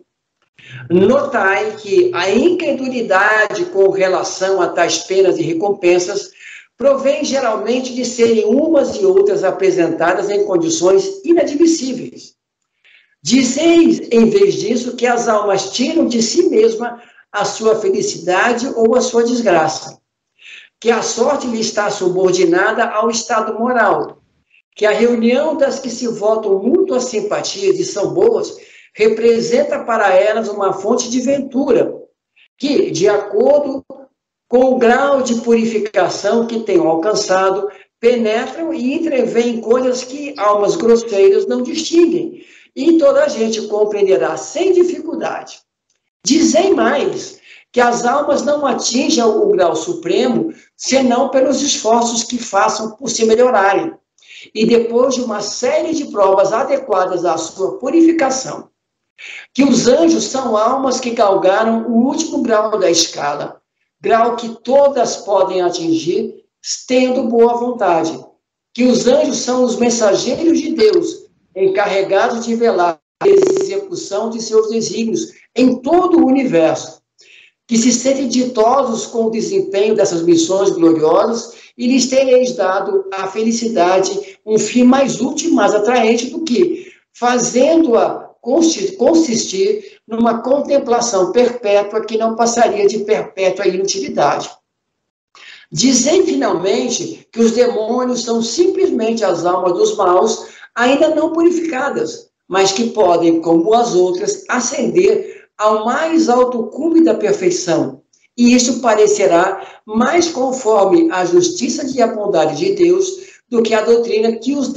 notai que a incredulidade com relação a tais penas e recompensas provém geralmente de serem umas e outras apresentadas em condições inadmissíveis. Dizeis, em vez disso, que as almas tiram de si mesma a sua felicidade ou a sua desgraça, que a sorte lhe está subordinada ao estado moral, que a reunião das que se votam mútuas simpatias e são boas representa para elas uma fonte de ventura, que, de acordo com o grau de purificação que tenham alcançado, penetram e entreveem coisas que almas grosseiras não distinguem, e toda a gente compreenderá sem dificuldade. Dizem mais, que as almas não atingem o grau supremo, senão pelos esforços que façam por se melhorarem, e depois de uma série de provas adequadas à sua purificação. Que os anjos são almas que galgaram o último grau da escala, grau que todas podem atingir, tendo boa vontade. Que os anjos são os mensageiros de Deus, encarregados de velar a execução de seus desígnios em todo o universo, que se sentem ditosos com o desempenho dessas missões gloriosas e lhes tereis dado a felicidade, um fim mais útil e mais atraente do que, fazendo-a consistir numa contemplação perpétua que não passaria de perpétua inutilidade. Dizem, finalmente, que os demônios são simplesmente as almas dos maus ainda não purificadas, mas que podem, como as outras, ascender ao mais alto cume da perfeição. E isso parecerá mais conforme a justiça e a bondade de Deus do que a doutrina que os dá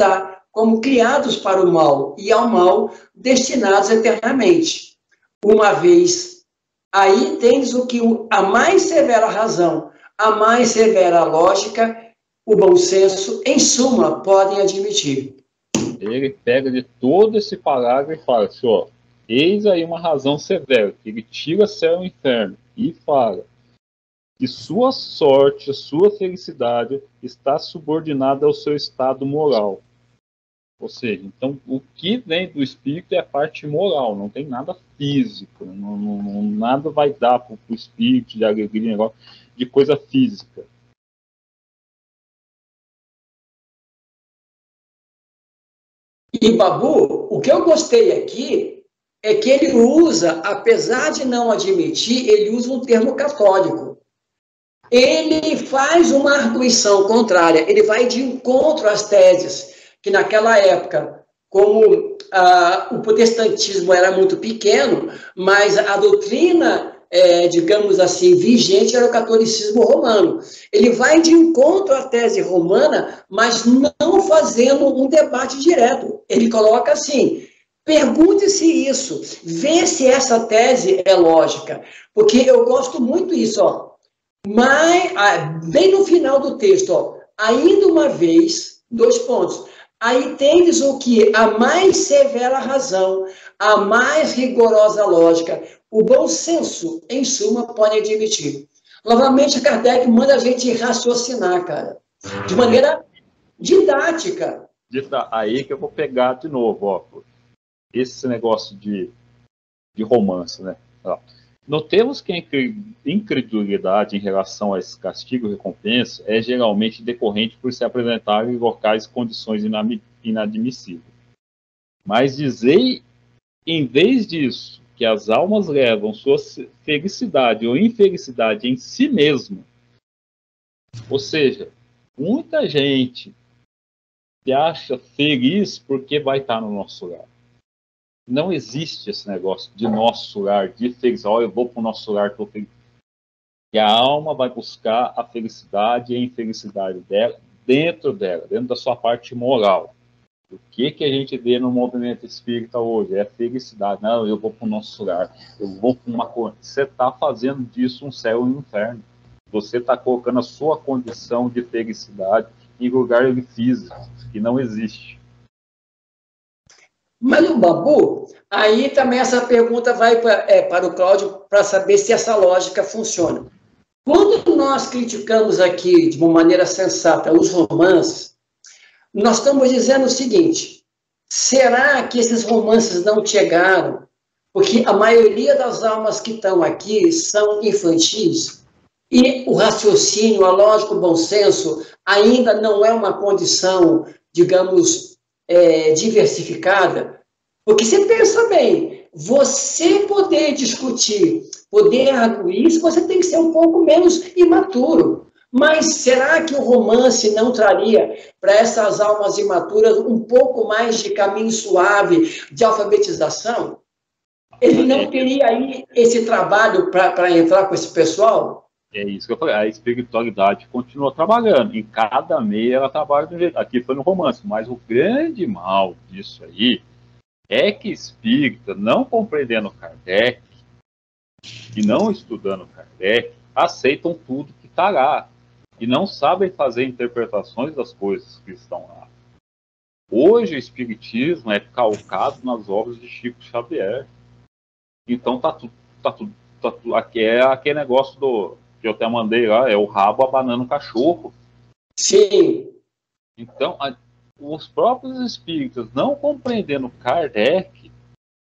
como criados para o mal, e ao mal destinados eternamente. Uma vez, aí tens o que a mais severa razão, a mais severa lógica, o bom senso, em suma, podem admitir. Ele pega de todo esse parágrafo e fala assim, ó, eis aí uma razão severa, que ele tira céu e inferno, e fala que sua sorte, sua felicidade está subordinada ao seu estado moral. Ou seja, então o que vem do espírito é a parte moral, não tem nada físico, nada vai dar para o espírito de alegria, negócio, de coisa física. E, Babu, o que eu gostei aqui é que ele usa, apesar de não admitir, ele usa um termo católico. Ele faz uma arguição contrária, ele vai de encontro às teses, que naquela época, como o protestantismo era muito pequeno, mas a doutrina, digamos assim, vigente era o catolicismo romano. Ele vai de encontro à tese romana, mas não fazendo um debate direto. Ele coloca assim, pergunte-se isso, vê se essa tese é lógica, porque eu gosto muito disso, ó. Mas, bem no final do texto, ó, ainda uma vez, 2 pontos, aí tendes o que a mais severa razão, a mais rigorosa lógica, o bom senso, em suma, pode admitir. Novamente, Kardec manda a gente raciocinar, cara, de maneira didática. Aí que eu vou pegar de novo, ó, esse negócio de romance, né? Ó. Notemos que a incredulidade em relação a esse castigo e recompensa é geralmente decorrente por se apresentarem em locais condições inadmissíveis. Mas dizei, em vez disso, que as almas levam sua felicidade ou infelicidade em si mesma. Ou seja, muita gente se acha feliz porque vai estar no nosso lugar. Não existe esse negócio de nosso lar, de felicidade. Oh, eu vou para o nosso lar, estou feliz. E a alma vai buscar a felicidade e a infelicidade dela, dentro da sua parte moral. O que a gente vê no movimento espírita hoje? É a felicidade. Não, eu vou para o nosso lar, eu vou para uma coisa. Você está fazendo disso um céu e um inferno. Você está colocando a sua condição de felicidade em lugar físico, que não existe. Mas o Babu, aí também essa pergunta vai para o Cláudio para saber se essa lógica funciona. Quando nós criticamos aqui de uma maneira sensata os romances, nós estamos dizendo o seguinte, será que esses romances não chegaram? Porque a maioria das almas que estão aqui são infantis e o raciocínio, a lógica, o bom senso ainda não é uma condição, digamos, diversificada, porque você pensa bem, você poder discutir, poder arguir isso, você tem que ser um pouco menos imaturo. Mas será que o romance não traria para essas almas imaturas um pouco mais de caminho suave de alfabetização? Ele não teria aí esse trabalho para entrar com esse pessoal? É isso que eu falei, a espiritualidade continua trabalhando, em cada meio ela trabalha do jeito, aqui foi no romance, mas o grande mal disso aí é que espírita, não compreendendo Kardec e não estudando Kardec, aceitam tudo que está lá e não sabem fazer interpretações das coisas que estão lá. Hoje o espiritismo é calcado nas obras de Chico Xavier, então tá tudo, aqui é aquele negócio que eu até mandei lá, é o rabo abanando o cachorro. Sim. Então, os próprios espíritas, não compreendendo Kardec,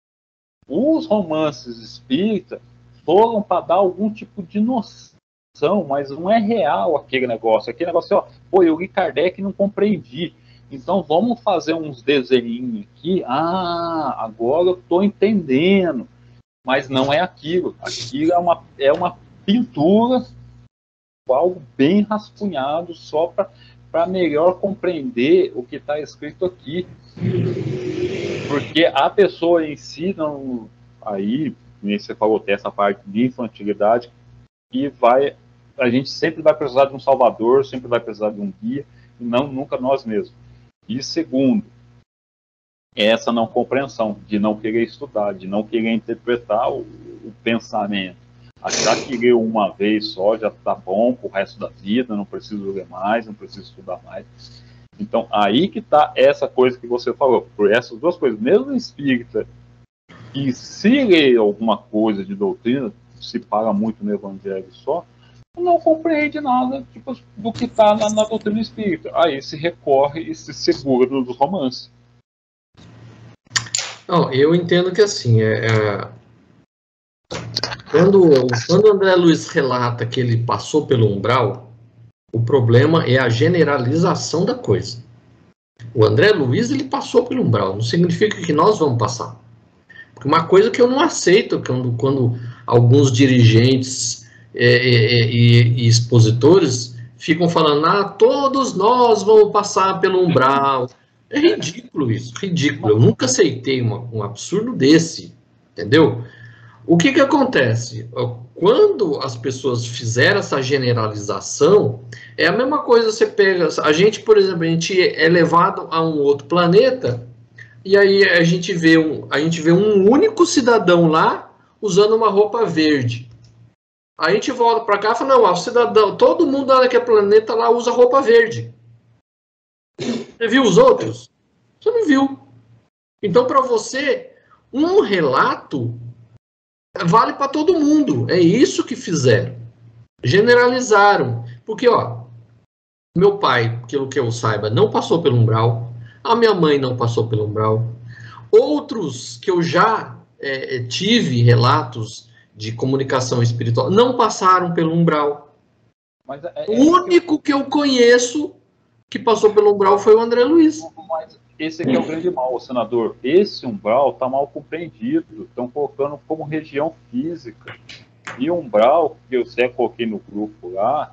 os romances espíritas foram para dar algum tipo de noção, mas não é real aquele negócio. Aquele negócio, ó, pô, eu li Kardec e não compreendi. Então, vamos fazer uns desenhinhos aqui. Ah, agora eu estou entendendo. Mas não é aquilo. Aquilo é uma pintura, algo bem rascunhado, só para melhor compreender o que está escrito aqui. Porque a pessoa em si, não, aí, nem você falou, tem essa parte de infantilidade, que a gente sempre vai precisar de um salvador, sempre vai precisar de um guia, e nunca nós mesmos. E segundo, essa não compreensão, de não querer estudar, de não querer interpretar o pensamento. Achar que leu uma vez só já está bom pro resto da vida, não preciso ler mais, não preciso estudar mais. Então, aí que está essa coisa que você falou, por essas duas coisas. Mesmo espírita, que se lê alguma coisa de doutrina, se para muito no evangelho só, não compreende nada tipo, do que está na doutrina espírita. Aí se recorre e se segura dos romances. Não, eu entendo que assim, quando o André Luiz relata que ele passou pelo umbral, o problema é a generalização da coisa. O André Luiz, ele passou pelo umbral, não significa que nós vamos passar. Porque uma coisa que eu não aceito, quando alguns dirigentes e expositores ficam falando, todos nós vamos passar pelo umbral. É ridículo isso, ridículo. Eu nunca aceitei um absurdo desse, entendeu? O que acontece? Quando as pessoas fizeram essa generalização, é a mesma coisa, você pega... A gente, por exemplo, a gente é levado a um outro planeta, e aí a gente vê um único cidadão lá usando uma roupa verde. Aí a gente volta para cá e fala, não, o cidadão, todo mundo lá naquele planeta lá usa roupa verde. Você viu os outros? Você não viu. Então, para você, um relato vale para todo mundo. É isso que fizeram. Generalizaram. Porque, meu pai, pelo que eu saiba, não passou pelo umbral. A minha mãe não passou pelo umbral. Outros que eu já tive relatos de comunicação espiritual não passaram pelo umbral. Mas o único que eu conheço que passou pelo umbral foi o André Luiz. Mas esse aqui é o grande mal, senador. Esse umbral está mal compreendido. Estão colocando como região física. E o umbral, que eu até coloquei no grupo lá,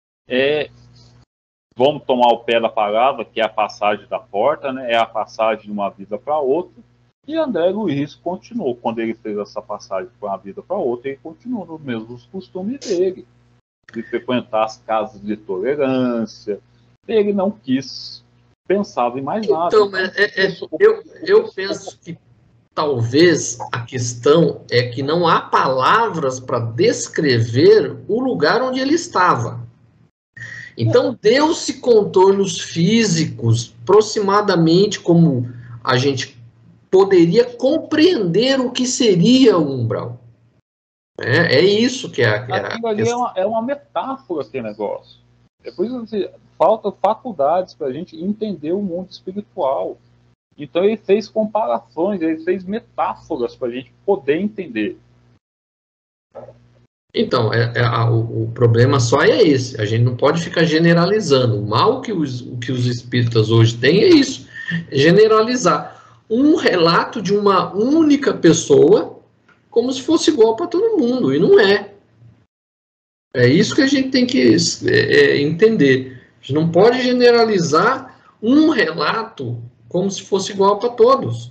vamos tomar o pé da palavra, que é a passagem da porta, né? É a passagem de uma vida para outra. E André Luiz continuou. Quando ele fez essa passagem de uma vida para outra, ele continuou nos mesmos costumes dele. De frequentar as casas de tolerância. Ele não quis, pensava em mais nada. Então, eu penso que talvez a questão é que não há palavras para descrever o lugar onde ele estava. Então, deu-se contornos físicos, aproximadamente como a gente poderia compreender o que seria o umbral. É isso que é aquilo ali é uma metáfora, esse negócio. É por isso que falta faculdades para a gente entender o mundo espiritual. Então ele fez comparações, ele fez metáforas para a gente poder entender. Então, o problema só é esse. A gente não pode ficar generalizando. O mal que os espíritas hoje têm é isso. Generalizar um relato de uma única pessoa como se fosse igual para todo mundo. E não é. É isso que a gente tem que entender. A gente não pode generalizar um relato como se fosse igual para todos.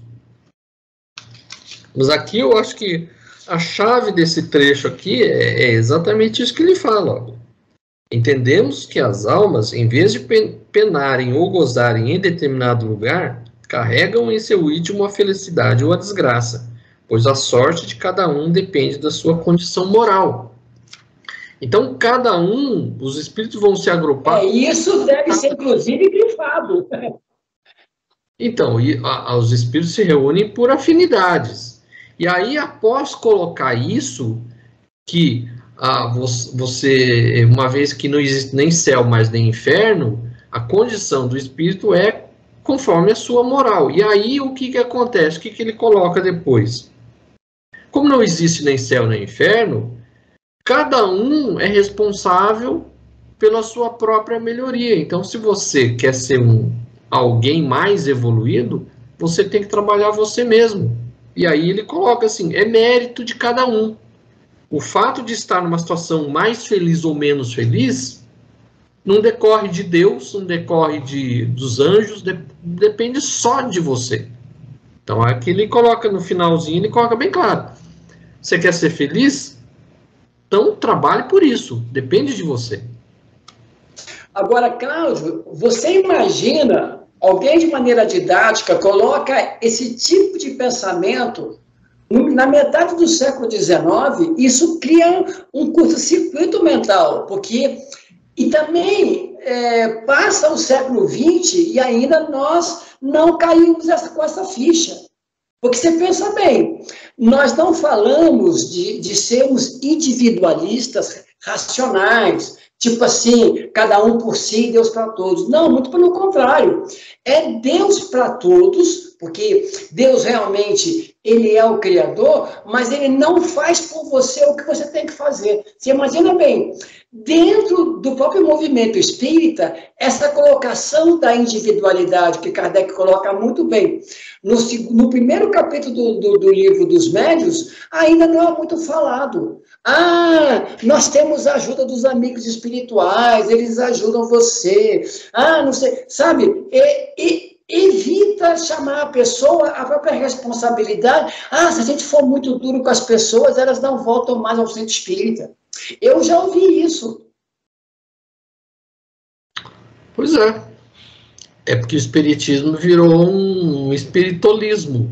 Mas aqui eu acho que a chave desse trecho aqui é exatamente isso que ele fala. Entendemos que as almas, em vez de penarem ou gozarem em determinado lugar, carregam em seu íntimo a felicidade ou a desgraça, pois a sorte de cada um depende da sua condição moral. Então, cada um, os espíritos vão se agrupar... Isso deve ser, inclusive, grifado. Então, os espíritos se reúnem por afinidades. E aí, após colocar isso, que você, uma vez que não existe nem céu, mas nem inferno, a condição do espírito é conforme a sua moral. E aí, o que acontece? O que ele coloca depois? Como não existe nem céu nem inferno, cada um é responsável pela sua própria melhoria. Então, se você quer ser alguém mais evoluído, você tem que trabalhar você mesmo. E aí ele coloca assim, é mérito de cada um. O fato de estar numa situação mais feliz ou menos feliz, não decorre de Deus, não decorre dos anjos, depende só de você. Então aqui ele coloca no finalzinho, ele coloca bem claro. Você quer ser feliz? Então trabalhe por isso, depende de você. Agora, Cláudio, você imagina alguém de maneira didática coloca esse tipo de pensamento na metade do século XIX, isso cria um curto-circuito mental, porque... E também passa o século XX e ainda nós não caímos com essa ficha. Porque você pensa bem, nós não falamos de sermos individualistas racionais, tipo assim, cada um por si, Deus para todos. Não, muito pelo contrário. É Deus para todos, porque Deus realmente, ele é o Criador, mas ele não faz por você o que você tem que fazer. Você imagina bem, dentro do próprio movimento espírita, essa colocação da individualidade, que Kardec coloca muito bem, no primeiro capítulo do livro dos Médiuns, ainda não é muito falado. Nós temos a ajuda dos amigos espirituais, eles ajudam você. Não sei, sabe? Evita chamar a pessoa a própria responsabilidade. Se a gente for muito duro com as pessoas, elas não voltam mais ao centro espírita. Eu já ouvi isso. Pois é. É porque o espiritismo virou um espiritualismo.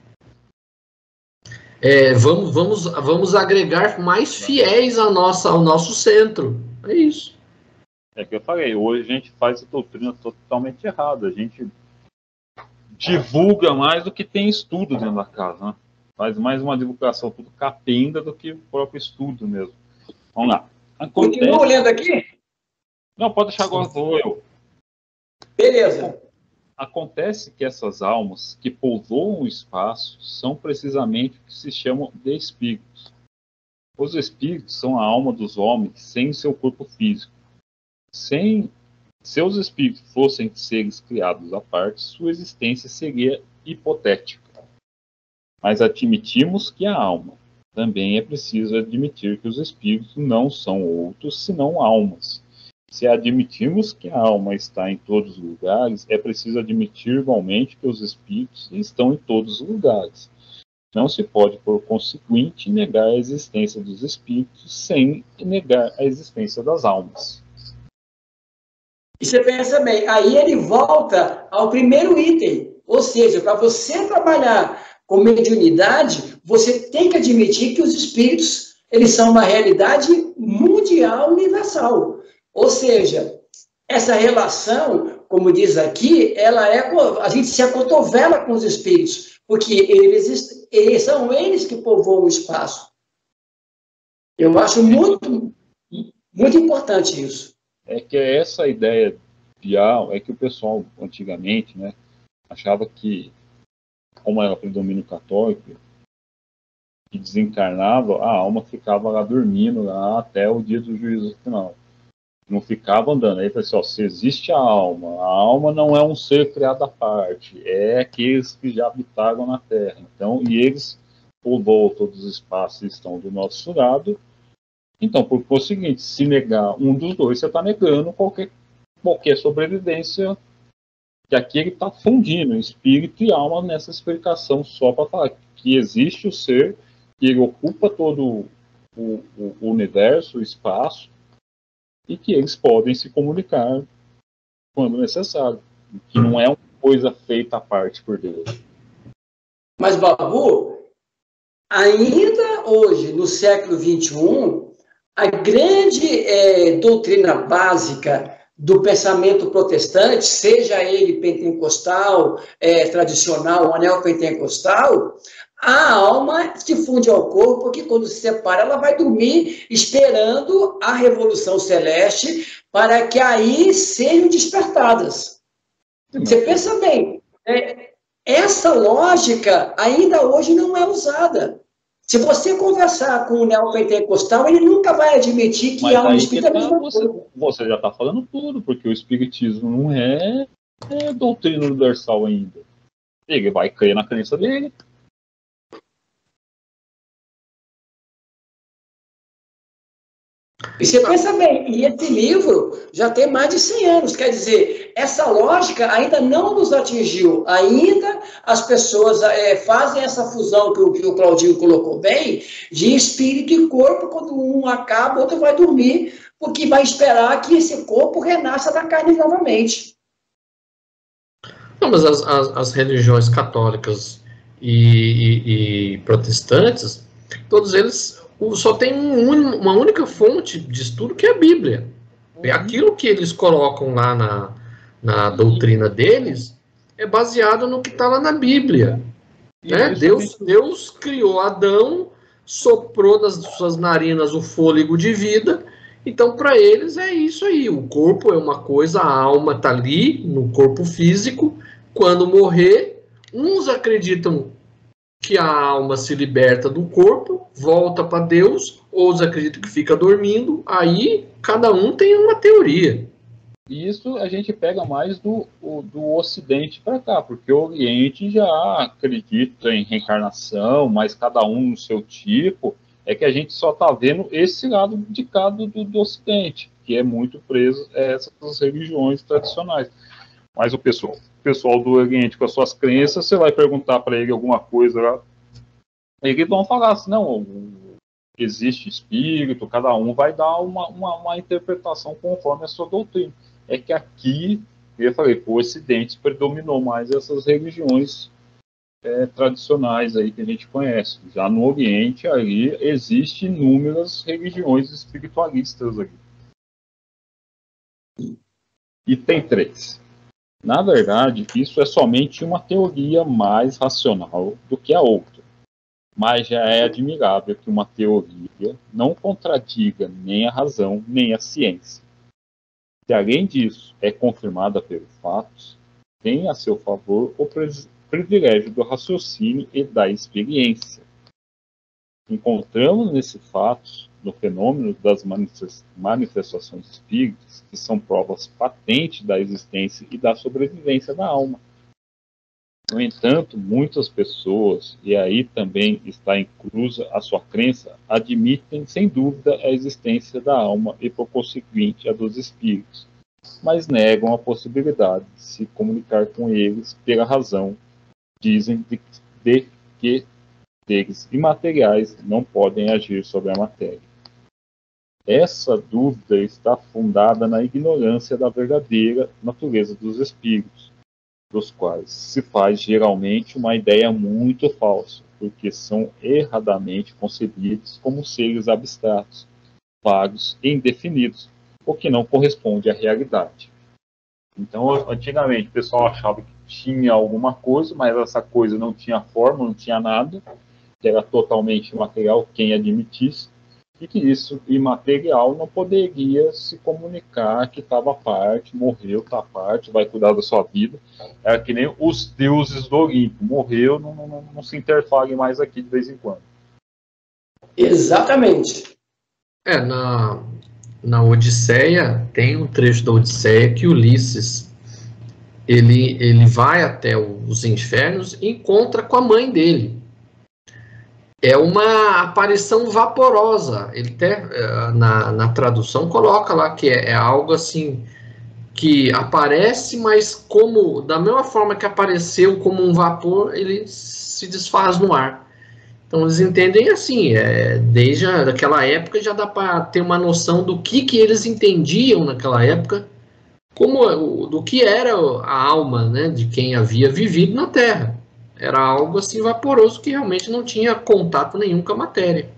Vamos agregar mais fiéis ao nosso centro. É isso. É que eu falei, hoje a gente faz a doutrina totalmente errada. A gente divulga mais do que tem estudo dentro da casa, né? Faz mais uma divulgação tudo capenga do que o próprio estudo mesmo. Vamos lá. Continua olhando aqui? Não, pode deixar agora, vou eu. Beleza. Acontece que essas almas que povoam o espaço são precisamente o que se chamam de espíritos. Os espíritos são a alma dos homens sem seu corpo físico. Se os espíritos fossem seres criados à parte, sua existência seria hipotética. Mas admitimos que a alma. Também é preciso admitir que os espíritos não são outros senão almas. Se admitirmos que a alma está em todos os lugares, é preciso admitir igualmente que os espíritos estão em todos os lugares. Não se pode, por conseguinte, negar a existência dos espíritos sem negar a existência das almas. E você pensa bem, aí ele volta ao primeiro item, ou seja, para você trabalhar com mediunidade, você tem que admitir que os espíritos, eles são uma realidade mundial, universal. Ou seja, essa relação, como diz aqui, a gente se acotovela com os espíritos, porque são eles que povoam o espaço. Eu acho muito, muito importante isso. É que essa ideia ideal é que o pessoal, antigamente, né, achava que, como era predomínio católico, que desencarnava, a alma ficava lá dormindo lá até o dia do juízo final. Não ficava andando. Aí, pessoal, se existe a alma não é um ser criado à parte, é aqueles que já habitaram na Terra. Então, e eles povoam todos os espaços e estão do nosso lado. Então, por conseguinte, se negar um dos dois, você está negando qualquer sobrevivência, que aqui ele está fundindo espírito e alma nessa explicação só para falar que existe o ser, que ele ocupa todo o universo, o espaço, e que eles podem se comunicar quando necessário, que não é uma coisa feita à parte por Deus. Mas, Babu, ainda hoje, no século XXI, a grande doutrina básica do pensamento protestante, seja ele pentecostal, tradicional ou neopentecostal, a alma se funde ao corpo, porque quando se separa, ela vai dormir esperando a revolução celeste para que aí sejam despertadas. Você pensa bem, essa lógica ainda hoje não é usada. Se você conversar com o neopentecostal, ele nunca vai admitir que há um espiritismo. Você já está falando tudo, porque o espiritismo não é doutrina universal ainda. Ele vai crer na crença dele. E você pensa bem, e esse livro já tem mais de 100 anos, quer dizer, essa lógica ainda não nos atingiu, ainda as pessoas fazem essa fusão que o Claudinho colocou bem, de espírito e corpo, quando um acaba, o outro vai dormir, porque vai esperar que esse corpo renasça da carne novamente. Não, mas as religiões católicas e protestantes, todos eles só tem uma única fonte de estudo, que é a Bíblia. É aquilo que eles colocam lá na doutrina deles é baseado no que está lá na Bíblia. Né? Deus criou Adão, soprou nas suas narinas o fôlego de vida. Então, para eles é isso aí. O corpo é uma coisa, a alma está ali no corpo físico. Quando morrer, uns acreditam que a alma se liberta do corpo, volta para Deus, outros acreditam que fica dormindo. Aí, cada um tem uma teoria. E isso a gente pega mais do Ocidente para cá, porque o Oriente já acredita em reencarnação, mas cada um no seu tipo. É que a gente só está vendo esse lado de cá do Ocidente, que é muito preso a essas religiões tradicionais. Mas o pessoal do Oriente, com as suas crenças, você vai perguntar para ele alguma coisa lá, eles vão falar assim, não, existe espírito, cada um vai dar uma interpretação conforme a sua doutrina. É que aqui, eu falei, o Ocidente predominou mais essas religiões tradicionais aí que a gente conhece. Já no Oriente, ali, existem inúmeras religiões espiritualistas ali. E tem 3. Na verdade, isso é somente uma teoria mais racional do que a outra. Mas já é admirável que uma teoria não contradiga nem a razão, nem a ciência. Se além disso é confirmada pelos fatos, tem a seu favor o privilégio do raciocínio e da experiência. Encontramos nesse fato, no fenômeno das manifestações espíritas, que são provas patentes da existência e da sobrevivência da alma. No entanto, muitas pessoas, e aí também está inclusa a sua crença, admitem sem dúvida a existência da alma e, por conseguinte, a dos espíritos, mas negam a possibilidade de se comunicar com eles pela razão. Dizem de que seres imateriais não podem agir sobre a matéria. Essa dúvida está fundada na ignorância da verdadeira natureza dos espíritos, dos quais se faz geralmente uma ideia muito falsa, porque são erradamente concebidos como seres abstratos, vagos e indefinidos, o que não corresponde à realidade. Então, antigamente, o pessoal achava que tinha alguma coisa, mas essa coisa não tinha forma, não tinha nada, que era totalmente imaterial, quem admitisse, e que isso imaterial não poderia se comunicar que estava à parte, morreu, está à parte, vai cuidar da sua vida. Era que nem os deuses do Olimpo, morreu, não se interfere mais aqui de vez em quando. Exatamente. Na Odisseia, tem um trecho da Odisseia que Ulisses ele vai até os infernos e encontra com a mãe dele. É uma aparição vaporosa. Ele até, na tradução, coloca lá que é algo assim, que aparece, mas como, da mesma forma que apareceu como um vapor, ele se desfaz no ar. Então, eles entendem assim, desde aquela época já dá para ter uma noção do que eles entendiam naquela época, do que era a alma, né, de quem havia vivido na Terra. Era algo assim vaporoso que realmente não tinha contato nenhum com a matéria.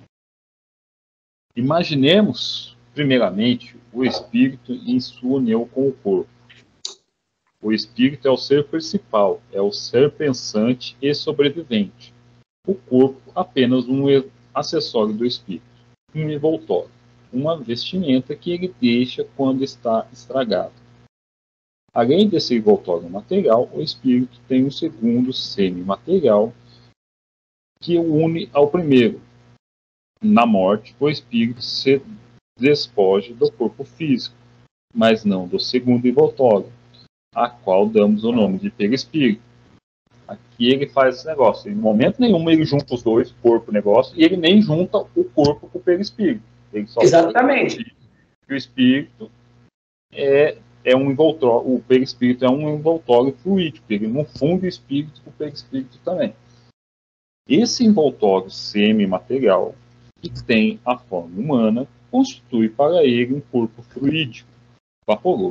Imaginemos, primeiramente, o espírito em sua união com o corpo. O espírito é o ser principal, é o ser pensante e sobrevivente. O corpo apenas um acessório do espírito, um envoltório, uma vestimenta que ele deixa quando está estragado. Além desse envoltório material, o espírito tem um segundo semi-material que o une ao primeiro. Na morte, o espírito se despoja do corpo físico, mas não do segundo envoltório, a qual damos o nome de perispírito. Aqui ele faz esse negócio. Em momento nenhum ele junta os dois, corpo e negócio, e ele nem junta o corpo com o perispírito. Ele só Exatamente. Que o espírito é um envoltório, o perispírito é um envoltório fluídico, ele não funde o espírito com o perispírito também. Esse envoltório semi-material, que tem a forma humana, constitui para ele um corpo fluídico, vaporoso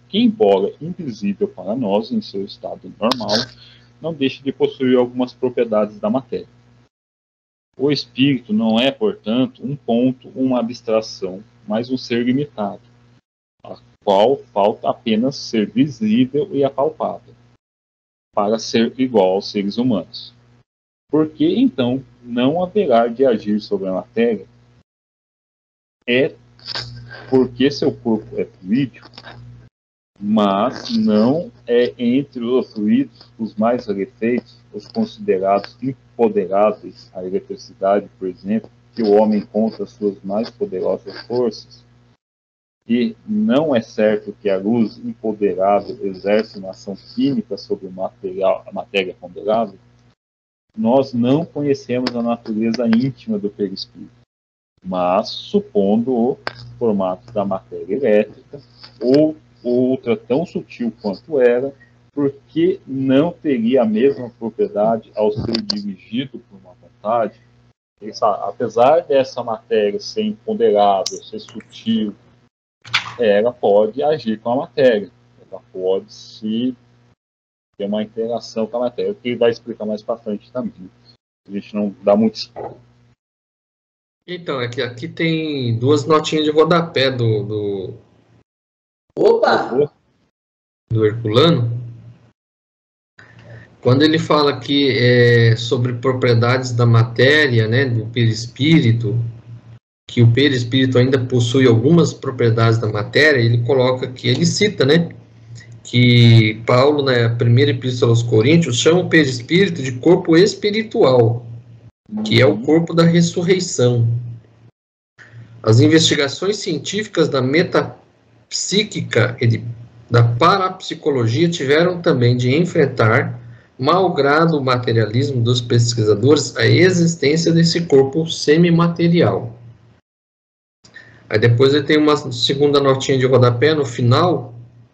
que, embora invisível para nós em seu estado normal, não deixa de possuir algumas propriedades da matéria. O espírito não é, portanto, um ponto, uma abstração, mas um ser limitado, a qual falta apenas ser visível e apalpável, para ser igual aos seres humanos. Por que, então, não haverá de agir sobre a matéria? É porque seu corpo é fluídico, mas não é entre os fluidos os mais rarefeitos, os considerados imponderáveis à eletricidade, por exemplo, que o homem encontra suas mais poderosas forças. E não é certo que a luz imponderável exerce uma ação química sobre a matéria ponderável? Nós não conhecemos a natureza íntima do perispírito, mas, supondo o formato da matéria elétrica, ou outra tão sutil quanto era, porque não teria a mesma propriedade ao ser dirigido por uma vontade? Apesar dessa matéria ser imponderável, ser sutil, ela pode agir com a matéria, ela pode ter uma interação com a matéria, que ele vai explicar mais para frente também. A gente não dá muito spoiler. Então, aqui tem duas notinhas de rodapé do Herculano. Quando ele fala aqui sobre propriedades da matéria, né, do perispírito, que o perispírito ainda possui algumas propriedades da matéria, ele coloca aqui, ele cita, né, que Paulo, na primeira epístola aos Coríntios, chama o perispírito de corpo espiritual, que é o corpo da ressurreição. As investigações científicas da metapsíquica e da parapsicologia tiveram também de enfrentar, malgrado o materialismo dos pesquisadores, a existência desse corpo semimaterial. Aí depois ele tem uma segunda notinha de rodapé no final,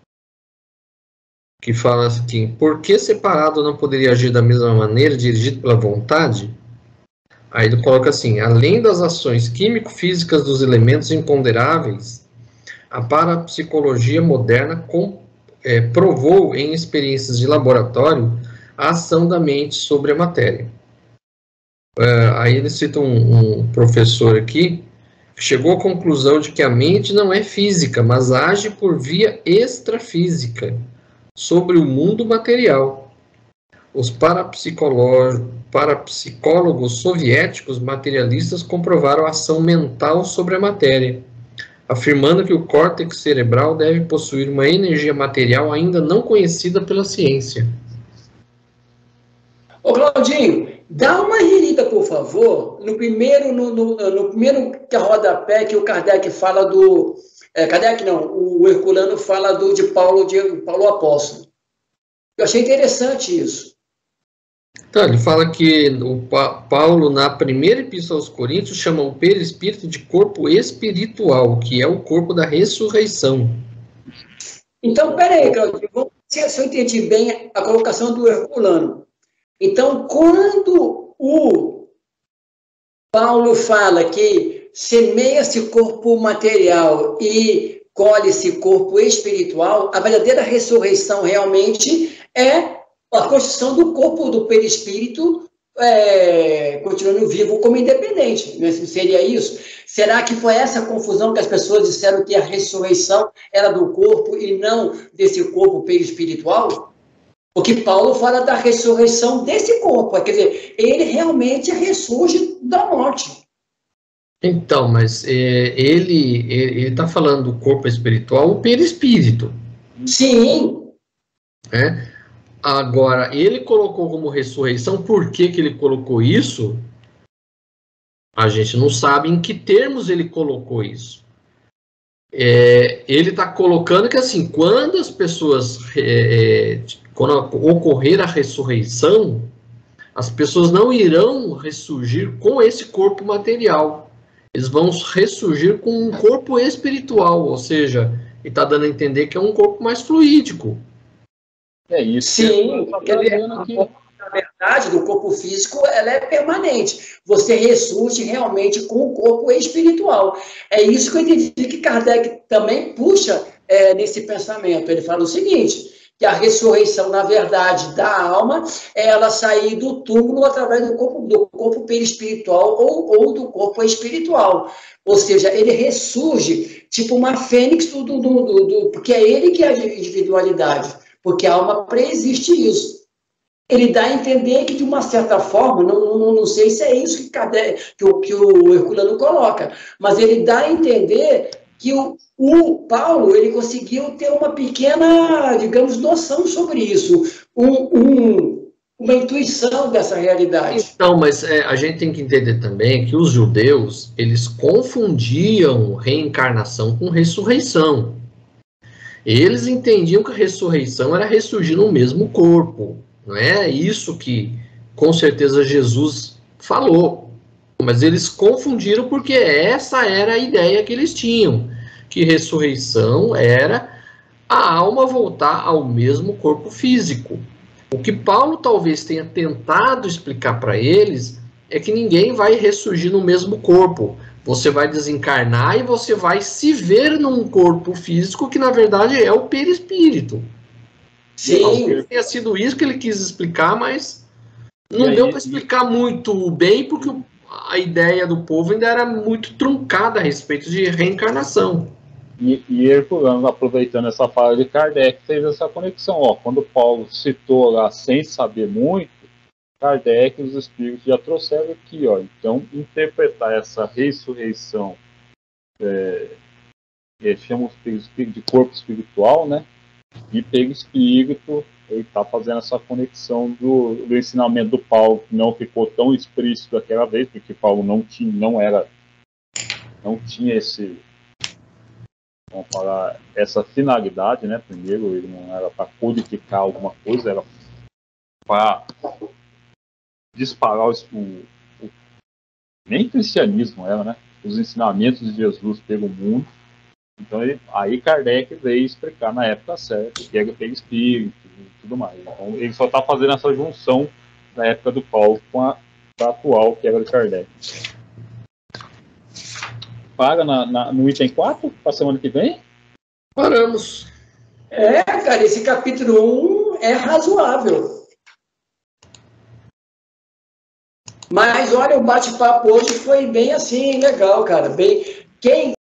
que fala assim: por que separado não poderia agir da mesma maneira, dirigido pela vontade? Aí ele coloca assim: além das ações químico-físicas dos elementos imponderáveis, a parapsicologia moderna provou em experiências de laboratório a ação da mente sobre a matéria. Aí ele cita um professor aqui, que chegou à conclusão de que a mente não é física, mas age por via extrafísica, sobre o mundo material. Os parapsicólogos soviéticos materialistas comprovaram a ação mental sobre a matéria, afirmando que o córtex cerebral deve possuir uma energia material ainda não conhecida pela ciência. Ô, Claudinho, dá uma ririta, por favor, no primeiro rodapé que o Kardec fala do... Kardec não, o Herculano fala de Paulo Apóstolo. Eu achei interessante isso. Então, ele fala que o Paulo, na primeira epístola aos Coríntios, chama o perispírito de corpo espiritual, que é o corpo da ressurreição. Então, peraí, Claudinho, vamos ver se eu entendi bem a colocação do Herculano. Então, quando o Paulo fala que semeia-se corpo material e colhe-se corpo espiritual, a verdadeira ressurreição realmente é a construção do corpo do perispírito continuando vivo como independente. Não seria isso? Será que foi essa confusão que as pessoas disseram que a ressurreição era do corpo e não desse corpo perispiritual? Porque Paulo fala da ressurreição desse corpo, quer dizer, ele realmente ressurge da morte. Então, mas ele está falando do corpo espiritual, o perispírito. Sim. Agora, ele colocou como ressurreição, por que ele colocou isso? A gente não sabe em que termos ele colocou isso. Ele está colocando que, assim, quando as pessoas... quando ocorrer a ressurreição, as pessoas não irão ressurgir com esse corpo material. Eles vão ressurgir com um corpo espiritual, ou seja, ele está dando a entender que é um corpo mais fluídico. É isso. Sim, na verdade, do corpo físico, ela é permanente. Você ressurge realmente com o corpo espiritual. É isso que eu entendi que Kardec também puxa nesse pensamento. Ele fala o seguinte, que a ressurreição, na verdade, da alma, é ela sair do túmulo através do corpo perispiritual ou do corpo espiritual. Ou seja, ele ressurge, tipo uma fênix, porque é ele que é a individualidade, porque a alma preexiste isso. Ele dá a entender que, de uma certa forma, não sei se é isso que o Herculano coloca, mas ele dá a entender que o Paulo, ele conseguiu ter uma pequena, digamos, noção sobre isso, uma intuição dessa realidade. Então, mas a gente tem que entender também que os judeus, eles confundiam reencarnação com ressurreição. Eles entendiam que a ressurreição era ressurgir no mesmo corpo. Não é isso que, com certeza, Jesus falou. Mas eles confundiram porque essa era a ideia que eles tinham. Que ressurreição era a alma voltar ao mesmo corpo físico. O que Paulo talvez tenha tentado explicar para eles é que ninguém vai ressurgir no mesmo corpo. Você vai desencarnar e você vai se ver num corpo físico que, na verdade, é o perispírito. Sim. Talvez tenha sido isso que ele quis explicar, mas não deu para explicar muito bem, porque a ideia do povo ainda era muito truncada a respeito de reencarnação. E Herculano, aproveitando essa fala de Kardec, fez essa conexão. Quando Paulo citou lá sem saber muito, Kardec e os espíritos já trouxeram aqui. Então, interpretar essa ressurreição, chama de corpo espiritual, né? E perispírito, ele está fazendo essa conexão do ensinamento do Paulo, que não ficou tão explícito daquela vez, porque Paulo não tinha esse, vamos falar, essa finalidade, né? Primeiro, ele não era para codificar alguma coisa, era para disparar nem cristianismo era, né? Os ensinamentos de Jesus pelo mundo. Então, aí Kardec veio explicar na época certa, que era perispírito e tudo mais. Então, ele só está fazendo essa junção da época do Paulo com a atual, que era de Kardec. Para no item 4, para a semana que vem? Paramos. Cara, esse capítulo 1 é razoável. Mas, olha, o bate-papo hoje foi bem assim, legal, cara. Quem